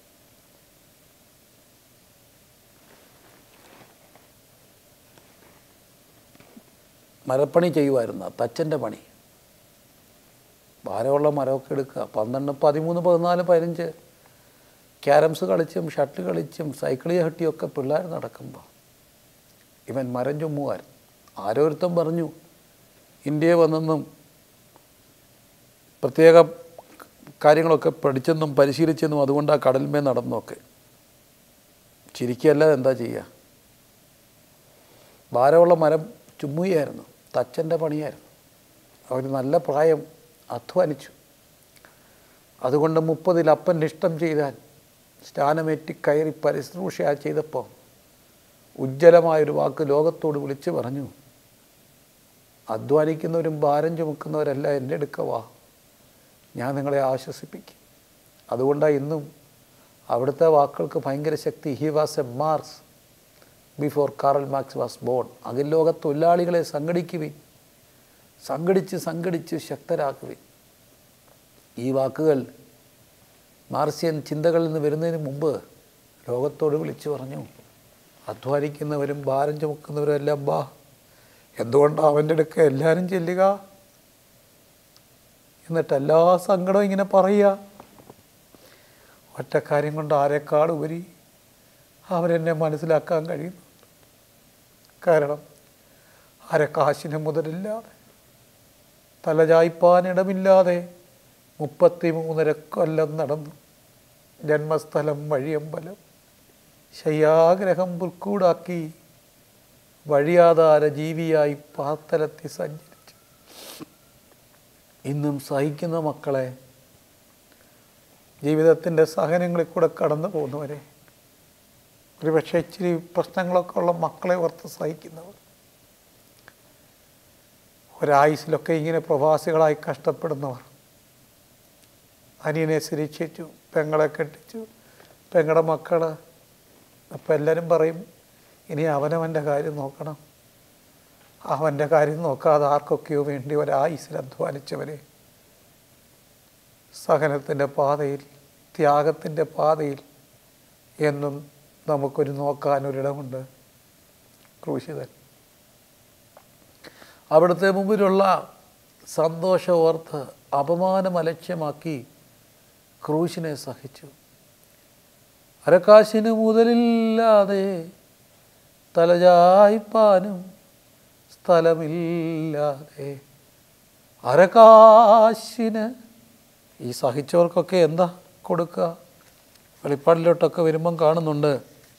[SPEAKER 1] മരപ്പണി ചെയ്യുമായിരുന്നു, തച്ചൻ്റെ പണി. ഭാരമുള്ള മരമൊക്കെ എടുക്കുക. പന്ത്രണ്ട് പതിമൂന്ന് പതിനാല് പതിനഞ്ച് ക്യാരംസ് കളിച്ചും ഷട്ടിൽ കളിച്ചും സൈക്കിൾ ചവിട്ടിയൊക്കെ പിള്ളേർ നടക്കുമ്പോൾ ഇവൻ മരം ചുമ്മുമായിരുന്നു. ആരോരുത്തം പറഞ്ഞു ഇന്ത്യയിൽ വന്നെന്നും പ്രത്യേക കാര്യങ്ങളൊക്കെ പഠിച്ചെന്നും പരിശീലിച്ചെന്നും അതുകൊണ്ട് ആ കടലിന്മേ നടന്നൊക്കെ. ചിരിക്കല്ലാതെ എന്താ ചെയ്യുക? ഭാരമുള്ള മരം ചുമ്മുകയായിരുന്നു, തച്ചൻ്റെ പണിയായിരുന്നു. അവർ നല്ല പ്രായം അധ്വാനിച്ചു. അതുകൊണ്ട് മുപ്പതിൽ അപ്പൻ്റെ ഇഷ്ടം ചെയ്താൽ സ്നാനമേറ്റി കയറി പരിശ്രൂഷ ചെയ്തപ്പോൾ ഉജ്ജ്വലമായൊരു വാക്ക് ലോകത്തോട് വിളിച്ചു പറഞ്ഞു, അധ്വാനിക്കുന്നവരും ഭാരം ചുമക്കുന്നവരെല്ലാം എൻ്റെ അടുക്ക വാ, ഞാൻ നിങ്ങളെ ആശ്വസിപ്പിക്കും. അതുകൊണ്ടാണ് ഇന്നും അവിടുത്തെ വാക്കുകൾക്ക് ഭയങ്കര ശക്തി. He was a Marx before Karl Marx was born. അഖിൽ ലോക തൊഴിലാളികളെ സംഘടിക്കുവിൻ, സംഘടിച്ച് സംഘടിച്ച് ശക്തരാക്കുവിൻ. ഈ വാക്കുകൾ മാർസിയൻ ചിന്തകളിൽ നിന്ന് വരുന്നതിന് മുമ്പ് ലോകത്തോട് വിളിച്ചു പറഞ്ഞു, അധ്വാനിക്കുന്നവരും ഭാരം ചുമക്കുന്നവരും എല്ലാം വാ. എന്തുകൊണ്ടാണ് അവൻ്റെ അടുക്ക എല്ലാവരും ചെല്ലുക? എന്നിട്ട് എല്ലാ സങ്കടവും ഇങ്ങനെ പറയുക. ഒറ്റ കാര്യം കൊണ്ട് ആരെക്കാളുപരി അവരെന്നെ മനസ്സിലാക്കാൻ കഴിയുന്നു. കാരണം അരക്കാശിന് മുതലില്ലാതെ തലചായ്പാനിടമില്ലാതെ മുപ്പത്തി മൂന്നര കൊല്ലം നടന്നു. ജന്മസ്ഥലം വഴിയമ്പലം, ശയ്യാഗ്രഹം പുൽക്കൂടാക്കി വഴിയാധാര ജീവിയായി പാത്തലത്തി സഞ്ചരിച്ചു. ഇന്നും സഹിക്കുന്ന മക്കളെ, ജീവിതത്തിൻ്റെ സഹനങ്ങളിൽ കൂടെ കടന്നു പോകുന്നവരെ, ഒരുപക്ഷെ ഇച്ചിരി പ്രശ്നങ്ങളൊക്കെ ഉള്ള മക്കളെ ഓർത്ത് സഹിക്കുന്നവർ, ഒരായുസിലൊക്കെ ഇങ്ങനെ പ്രവാസികളായി കഷ്ടപ്പെടുന്നവർ, അനിയനെ ശിക്ഷിച്ചു, പെങ്ങളെ കെട്ടിച്ചു, പെങ്ങളുടെ മക്കൾ. അപ്പം എല്ലാവരും പറയും ഇനി അവനവൻ്റെ കാര്യം നോക്കണം. അവൻ്റെ കാര്യം നോക്കാതെ ആർക്കൊക്കെയോ വേണ്ടി ഒരായുസിൽ അധ്വാനിച്ചവരെ സഹനത്തിൻ്റെ പാതയിൽ, ത്യാഗത്തിൻ്റെ പാതയിൽ എന്നും നമുക്കൊരു നോക്കാനൊരിടമുണ്ട്. ക്രൂശിതൻ അവിടുത്തെ മുമ്പിലുള്ള സന്തോഷം ഓർത്ത് അപമാനം അലക്ഷ്യമാക്കി ക്രൂശിനെ സഹിച്ചു. അരക്കാശിന് മുതലില്ലാതെ തലചായ്പാനും സ്ഥലമില്ലാതെ അരകാശിന് ഈ സഹിച്ചവർക്കൊക്കെ എന്താ കൊടുക്കുക? വെളിപ്പാടിലോട്ടൊക്കെ വരുമ്പം കാണുന്നുണ്ട്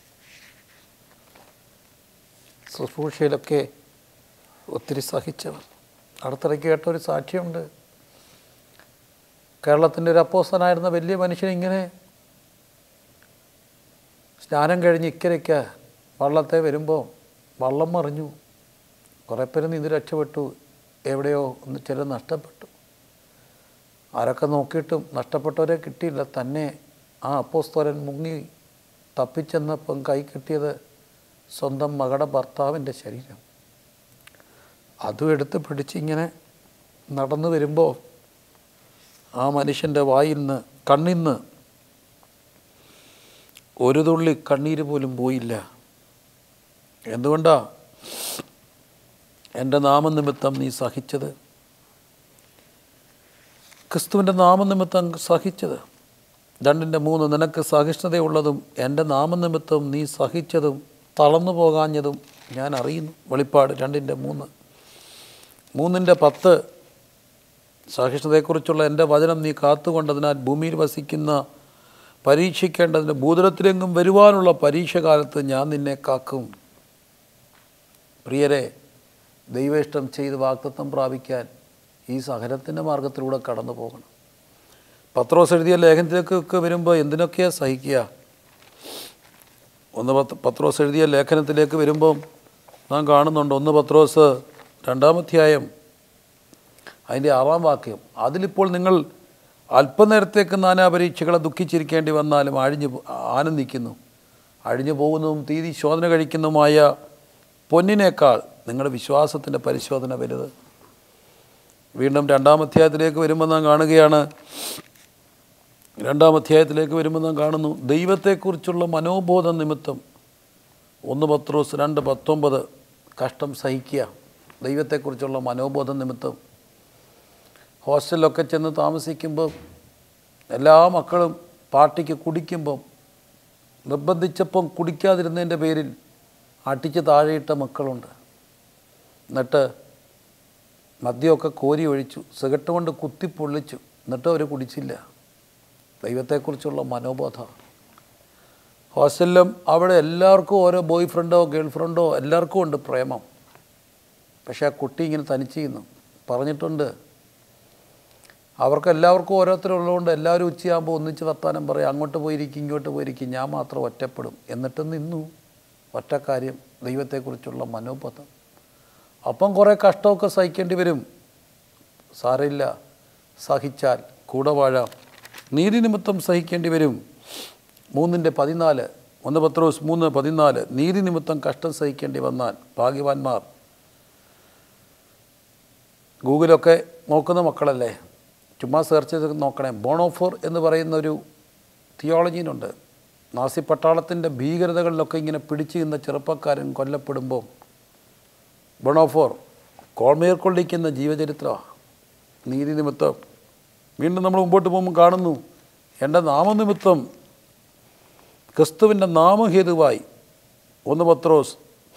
[SPEAKER 1] ശുശ്രൂഷയിലൊക്കെ ഒത്തിരി സഹിച്ചവർ. അടുത്തിടയ്ക്ക് കേട്ടൊരു സാക്ഷ്യമുണ്ട്. കേരളത്തിൻ്റെ ഒരു അപ്പോസ്തലനായിരുന്ന വലിയ മനുഷ്യൻ ഇങ്ങനെ സ്നാനം കഴിഞ്ഞ് ഇക്കരയ്ക്ക് വള്ളത്തെ വരുമ്പോൾ വള്ളം മറിഞ്ഞു. കുറേ പേര് നീന്തി രക്ഷപ്പെട്ടു. എവിടെയോ ഒന്ന് ചില നഷ്ടപ്പെട്ടു. ആരൊക്കെ നോക്കിയിട്ടും നഷ്ടപ്പെട്ടവരെ കിട്ടിയില്ല. തന്നെ ആ അപ്പോസ്തലൻ മുങ്ങി തപ്പിച്ചെന്നപ്പം കൈ കിട്ടിയത് സ്വന്തം മകളുടെ ഭർത്താവിൻ്റെ ശരീരം. അതും എടുത്ത് പിടിച്ചിങ്ങനെ നടന്നു വരുമ്പോൾ ആ മനുഷ്യൻ്റെ വായിൽ നിന്ന് കണ്ണിൽ നിന്ന് ഒരു തുള്ളി കണ്ണീര് പോലും പോയില്ല. എന്തുകൊണ്ടാ? എൻ്റെ നാമനിമിത്തം നീ സഹിച്ചത്, ക്രിസ്തുവിൻ്റെ നാമനിമിത്തം സഹിച്ചത്. രണ്ടിൻ്റെ മൂന്ന്, നിനക്ക് സഹിഷ്ണുതയുള്ളതും എൻ്റെ നാമനിമിത്തം നീ സഹിച്ചതും തളർന്നു പോകാഞ്ഞതും ഞാൻ അറിയുന്നു. വെളിപ്പാട് രണ്ടിൻ്റെ മൂന്ന്. മൂന്നിൻ്റെ പത്ത്, സഹിഷ്ണുതയെക്കുറിച്ചുള്ള എൻ്റെ വചനം നീ കാത്തുകൊണ്ടതിനാൽ ഭൂമിയിൽ വസിക്കുന്ന പരീക്ഷിക്കേണ്ടതിന് ഭൂതലത്തിലെങ്ങും വരുവാനുള്ള പരീക്ഷ കാലത്ത് ഞാൻ നിന്നെ കാക്കും. പ്രിയരെ, ദൈവേഷ്ടം ചെയ്ത് വാഗ്ദത്തം പ്രാപിക്കാൻ ഈ സഹനത്തിൻ്റെ മാർഗത്തിലൂടെ കടന്നു പോകണം. പത്രോസ് എഴുതിയ ലേഖനത്തിലേക്കൊക്കെ വരുമ്പോൾ എന്തിനൊക്കെയാണ് സഹിക്കുക? ഒന്ന് പത്ത് പത്രോസ് എഴുതിയ ലേഖനത്തിലേക്ക് വരുമ്പം നാം കാണുന്നുണ്ട്. ഒന്ന് പത്രോസ് രണ്ടാമധ്യായം അതിൻ്റെ ആറാം വാക്യം. അതിലിപ്പോൾ നിങ്ങൾ അല്പനേരത്തേക്ക് നാനാ പരീക്ഷകളെ ദുഃഖിച്ചിരിക്കേണ്ടി വന്നാലും അഴിഞ്ഞു ആനന്ദിക്കുന്നു. അഴിഞ്ഞു പോകുന്നതും തീതി ശോധന കഴിക്കുന്നതുമായ പൊന്നിനേക്കാൾ നിങ്ങളുടെ വിശ്വാസത്തിൻ്റെ പരിശോധന വലുത്. വീണ്ടും രണ്ടാം അധ്യായത്തിലേക്ക് വരുമ്പോൾ നാം കാണുകയാണ്. രണ്ടാം അധ്യായത്തിലേക്ക് വരുമ്പോൾ നാം കാണുന്നു ദൈവത്തെക്കുറിച്ചുള്ള മനോബോധ നിമിത്തം. ഒന്ന് പത്രോസ് രണ്ട് പത്തൊമ്പത്, കഷ്ടം സഹിക്കുക ദൈവത്തെക്കുറിച്ചുള്ള മനോബോധ നിമിത്തം. ഹോസ്റ്റലിലൊക്കെ ചെന്ന് താമസിക്കുമ്പോൾ എല്ലാ മക്കളും പാർട്ടിക്ക് കുടിക്കുമ്പം നിർബന്ധിച്ചപ്പം കുടിക്കാതിരുന്നതിൻ്റെ പേരിൽ അടിച്ച് താഴെയിട്ട മക്കളുണ്ട്. എന്നിട്ട് മദ്യമൊക്കെ കോരി ഒഴിച്ചു, സിഗരറ്റ് കൊണ്ട് കുത്തി പൊള്ളിച്ചു, എന്നിട്ടും അവർ കുടിച്ചില്ല. ദൈവത്തെക്കുറിച്ചുള്ള മനോബോധം. ഹോസ്റ്റലിലും അവിടെ എല്ലാവർക്കും ഓരോ ബോയ് ഫ്രണ്ടോ ഗേൾ ഫ്രണ്ടോ എല്ലാവർക്കും ഉണ്ട് പ്രേമം. പക്ഷേ ആ കുട്ടി ഇങ്ങനെ തനിച്ച് ചെയ്യുന്നു. പറഞ്ഞിട്ടുണ്ട്, അവർക്ക് എല്ലാവർക്കും ഓരോരുത്തരുള്ളതുകൊണ്ട് എല്ലാവരും ഉച്ചയാകുമ്പോൾ ഒന്നിച്ച് വർത്താനം പറയും, അങ്ങോട്ട് പോയിരിക്കും ഇങ്ങോട്ട് പോയിരിക്കും, ഞാൻ മാത്രം ഒറ്റപ്പെടും. എന്നിട്ട് നിന്നു. ഒറ്റ കാര്യം, ദൈവത്തെക്കുറിച്ചുള്ള മനോബോധം. അപ്പം കുറേ കഷ്ടമൊക്കെ സഹിക്കേണ്ടി വരും. സാരമില്ല, സഹിച്ചാൽ കൂടെ വാഴാം. നീതി നിമിത്തം സഹിക്കേണ്ടി വരും. മൂന്നിൻ്റെ പതിനാല്, ഒന്ന് പത്രോസ് മൂന്ന് പതിനാല്, നീതി നിമിത്തം കഷ്ടം സഹിക്കേണ്ടി വന്നാൽ ഭാഗ്യവാന്മാർ. ഗൂഗിളൊക്കെ നോക്കുന്ന മക്കളല്ലേ, ചുമ്മാ സെർച്ച് ചെയ്ത് നോക്കണേ. ബോണോഫോർ എന്ന് പറയുന്ന ഒരു തിയോളജിയിലുണ്ട്. നാസി പട്ടാളത്തിൻ്റെ ഭീകരതകളിലൊക്കെ ഇങ്ങനെ പിടിച്ചു നിന്ന ചെറുപ്പക്കാരൻ കൊല്ലപ്പെടുമ്പോൾ ബോണോഫോർ കോൾമേർക്കൊള്ളിക്കുന്ന ജീവചരിത്രമാണ്. നീതി നിമിത്തം. വീണ്ടും നമ്മൾ മുമ്പോട്ട് പോകുമ്പോൾ കാണുന്നു, എൻ്റെ നാമനിമിത്തം ക്രിസ്തുവിൻ്റെ നാമഹേതുവായി. ഒന്ന് പത്രോസ്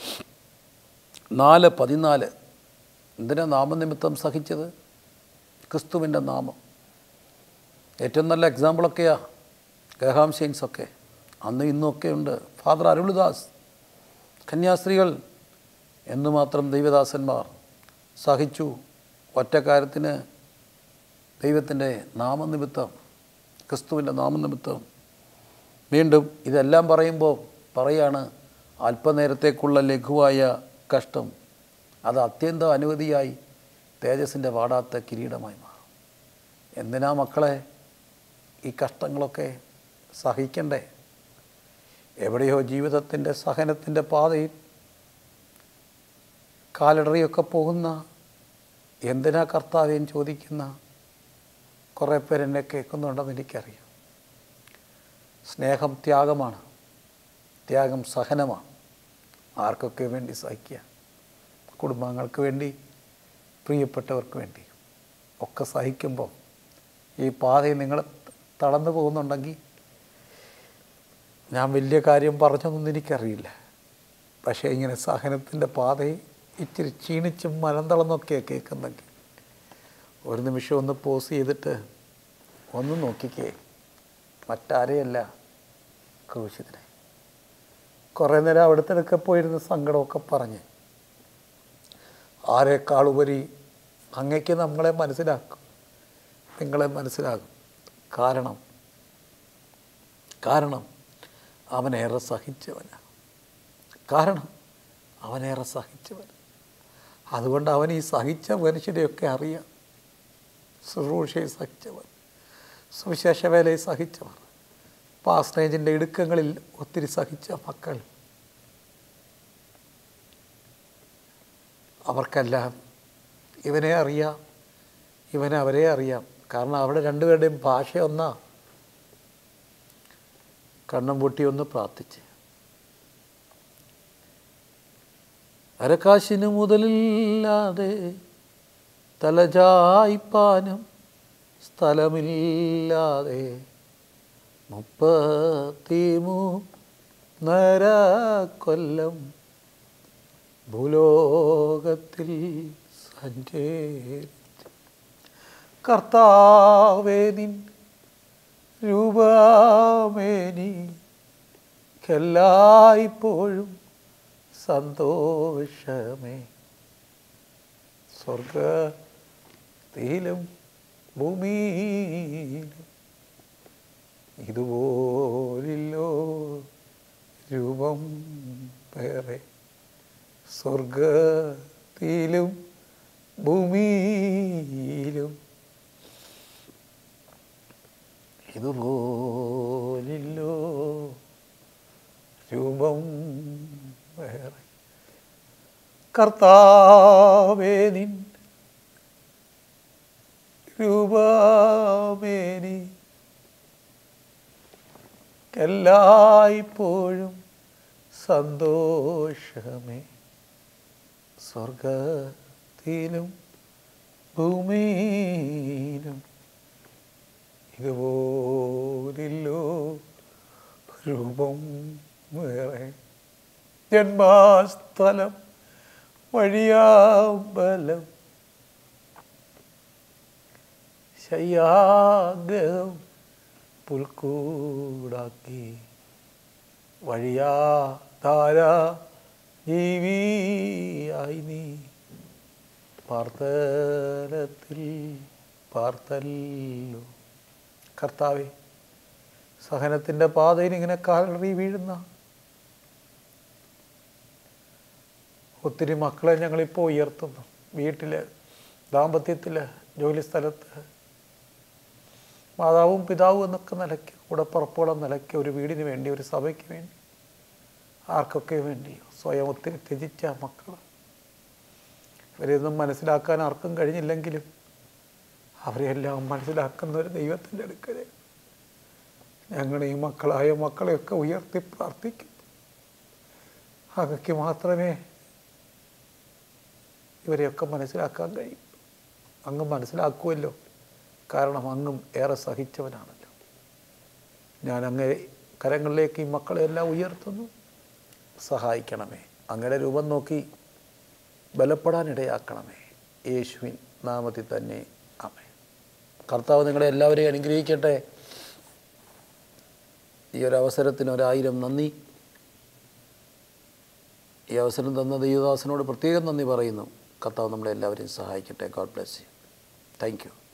[SPEAKER 1] നാല് പതിനാല്. എന്തിനാ നാമനിമിത്തം സഹിച്ചത്? ക്രിസ്തുവിൻ്റെ നാമം. ഏറ്റവും നല്ല എക്സാമ്പിളൊക്കെയാണ് ഗ്രഹാം ഷെയ്ൻസൊക്കെ, അന്നും ഇന്നുമൊക്കെ ഉണ്ട്. ഫാദർ അരുൾദാസ്, കന്യാസ്ത്രീകൾ, എന്നുമാത്രം ദൈവദാസന്മാർ സഹിച്ചു ഒറ്റ കാര്യത്തിന്, ദൈവത്തിൻ്റെ നാമനിമിത്തം, ക്രിസ്തുവിൻ്റെ നാമനിമിത്തം. വീണ്ടും ഇതെല്ലാം പറയുമ്പോൾ പറയാണ്, അല്പനേരത്തേക്കുള്ള ലഘുവായ കഷ്ടം അത് അത്യന്തം അനുമതിയായി തേജസ്സിൻ്റെ വാടാത്ത കിരീടമായി മാറും. എന്തിനാ മക്കളെ ഈ കഷ്ടങ്ങളൊക്കെ സഹിക്കണ്ടേ? എവിടെയോ ജീവിതത്തിൻ്റെ സഹനത്തിൻ്റെ പാതയിൽ കാലിടറിയൊക്കെ പോകുന്ന, എന്തിനാ കർത്താവേൻ ചോദിക്കുന്ന കുറേ പേരെന്നെ കേൾക്കുന്നുണ്ടെന്ന് എനിക്കറിയാം. സ്നേഹം ത്യാഗമാണ്, ത്യാഗം സഹനമാണ്. ആർക്കൊക്കെ വേണ്ടി സഹിക്കുക? കുടുംബങ്ങൾക്ക് വേണ്ടി, പ്രിയപ്പെട്ടവർക്ക് വേണ്ടി ഒക്കെ സഹിക്കുമ്പോൾ ഈ പാതയിൽ നിങ്ങൾ തളർന്നു പോകുന്നുണ്ടെങ്കിൽ, ഞാൻ വലിയ കാര്യം പറഞ്ഞൊന്നും എനിക്കറിയില്ല, പക്ഷേ ഇങ്ങനെ സഹനത്തിൻ്റെ പാതയിൽ ഇച്ചിരി ക്ഷീണിച്ചും മനം തളർന്നൊക്കെ കേൾക്കുന്നെങ്കിൽ
[SPEAKER 2] ഒരു നിമിഷം ഒന്ന് പോസ് ചെയ്തിട്ട് ഒന്ന് നോക്കിക്കേ, മറ്റാരെയല്ല, ക്രൂശിതനെ. കുറേ നേരം അവിടുത്തെ പോയിരുന്ന സങ്കടമൊക്കെ പറഞ്ഞ് ആരെക്കാളുപരി അങ്ങയ്ക്ക് നമ്മളെ മനസ്സിലാക്കും, നിങ്ങളെ മനസ്സിലാകും. കാരണം കാരണം അവനേറെ സഹിച്ചവനാണ്. കാരണം അവനേറെ സഹിച്ചവൻ. അതുകൊണ്ട് അവൻ ഈ സഹിച്ച മനുഷ്യരെയൊക്കെ അറിയാം. ശുശ്രൂഷയെ സഹിച്ചവൻ, സുവിശേഷ വേലയെ സഹിച്ചവർ, പാസ്റ്റേജിൻ്റെ ഇടുക്കങ്ങളിൽ ഒത്തിരി സഹിച്ച മക്കൾ, അവർക്കെല്ലാം ഇവനെ അറിയാം, ഇവനെ അവരെ അറിയാം. കാരണം അവിടെ രണ്ടുപേരുടെയും ഭാഷ ഒന്നാ. കണ്ണും പൊട്ടി ഒന്ന് പ്രാർത്ഥിച്ച്, അരക്കാശിന് മുതലില്ലാതെ തലചായ്പാനും സ്ഥലമില്ലാതെ മുപ്പത്തിമൂന്നര കൊല്ലം ഭൂലോകത്തിൽ സഞ്ചരിച്ചു. കർത്താവേ നിൻ രൂപമേനിക്കെല്ലായ്പ്പോഴും സന്തോഷമേ. സ്വർഗത്തിലും ഭൂമിയിലും ഇതുപോലില്ലോ രൂപം വേറെ. സ്വർഗത്തിലും ഭൂമിയിലും ഇതുപോലില്ലോ രൂപം വേറെ. കർത്താവേ നിൻ രൂപമേനി എല്ലായ്പ്പോഴും സന്തോഷമേ. സ്വർഗത്തിലും ഭൂമിയിലും ഇതുപോലില്ലോ രൂപം വേറെ. ജന്മസ്ഥലം വഴിയാമ്പലം ശയ്യാഗ്രഹം പുൽക്കൂടാക്കി വഴിയാധാര ജീവിയായി നീ പാർത്തലത്തിൽ പാർത്തല്ലോ. കർത്താവേ, സഹനത്തിൻ്റെ പാതയിൽ ഇങ്ങനെ കാലറി വീഴുന്ന ഒത്തിരി മക്കളെ ഞങ്ങളിപ്പോൾ ഉയർത്തുന്നു. വീട്ടിൽ, ദാമ്പത്യത്തിൽ, ജോലിസ്ഥലത്ത്, മാതാവും പിതാവും എന്നൊക്കെ നിലയ്ക്ക്, കൂടപ്പുറപ്പോളം നിലയ്ക്ക്, ഒരു വീടിന് വേണ്ടി, ഒരു സഭയ്ക്ക് വേണ്ടി, ആർക്കൊക്കെ വേണ്ടിയോ സ്വയം ഒത്തിരി ത്യജിച്ച മക്കൾ. ഇവരെയൊന്നും മനസ്സിലാക്കാൻ ആർക്കും കഴിഞ്ഞില്ലെങ്കിലും അവരെയെല്ലാം മനസ്സിലാക്കുന്ന ഒരു ദൈവത്തിൻ്റെ അടുക്കൽ ഞങ്ങൾ ഈ മക്കളായ മക്കളെയൊക്കെ ഉയർത്തി പ്രാർത്ഥിക്കുന്നു. അങ്ങക്ക് മാത്രമേ ഇവരെയൊക്കെ മനസ്സിലാക്കാൻ കഴിയും. അങ്ങ് മനസ്സിലാക്കുമല്ലോ, കാരണം അങ്ങും ഏറെ സഹിച്ചവനാണല്ലോ. ഞാൻ അങ്ങേ കരങ്ങളിലേക്ക് ഈ മക്കളെയെല്ലാം ഉയർത്തുന്നു. സഹായിക്കണമേ. അങ്ങയുടെ രൂപം നോക്കി ബലപ്പെടാനിടയാക്കണമേ. യേശുവിൻ നാമത്തിൽ തന്നെ ആമേൻ. കർത്താവ് നിങ്ങളെ എല്ലാവരെയും അനുഗ്രഹിക്കട്ടെ. ഈ ഒരു അവസരത്തിന് ഒരായിരം നന്ദി. ഈ അവസരം തന്ന ദൈവദാസനോട് പ്രത്യേകം നന്ദി പറയുന്നു. കർത്താവ് നമ്മളെ എല്ലാവരെയും സഹായിക്കട്ടെ. God bless you. Thank U.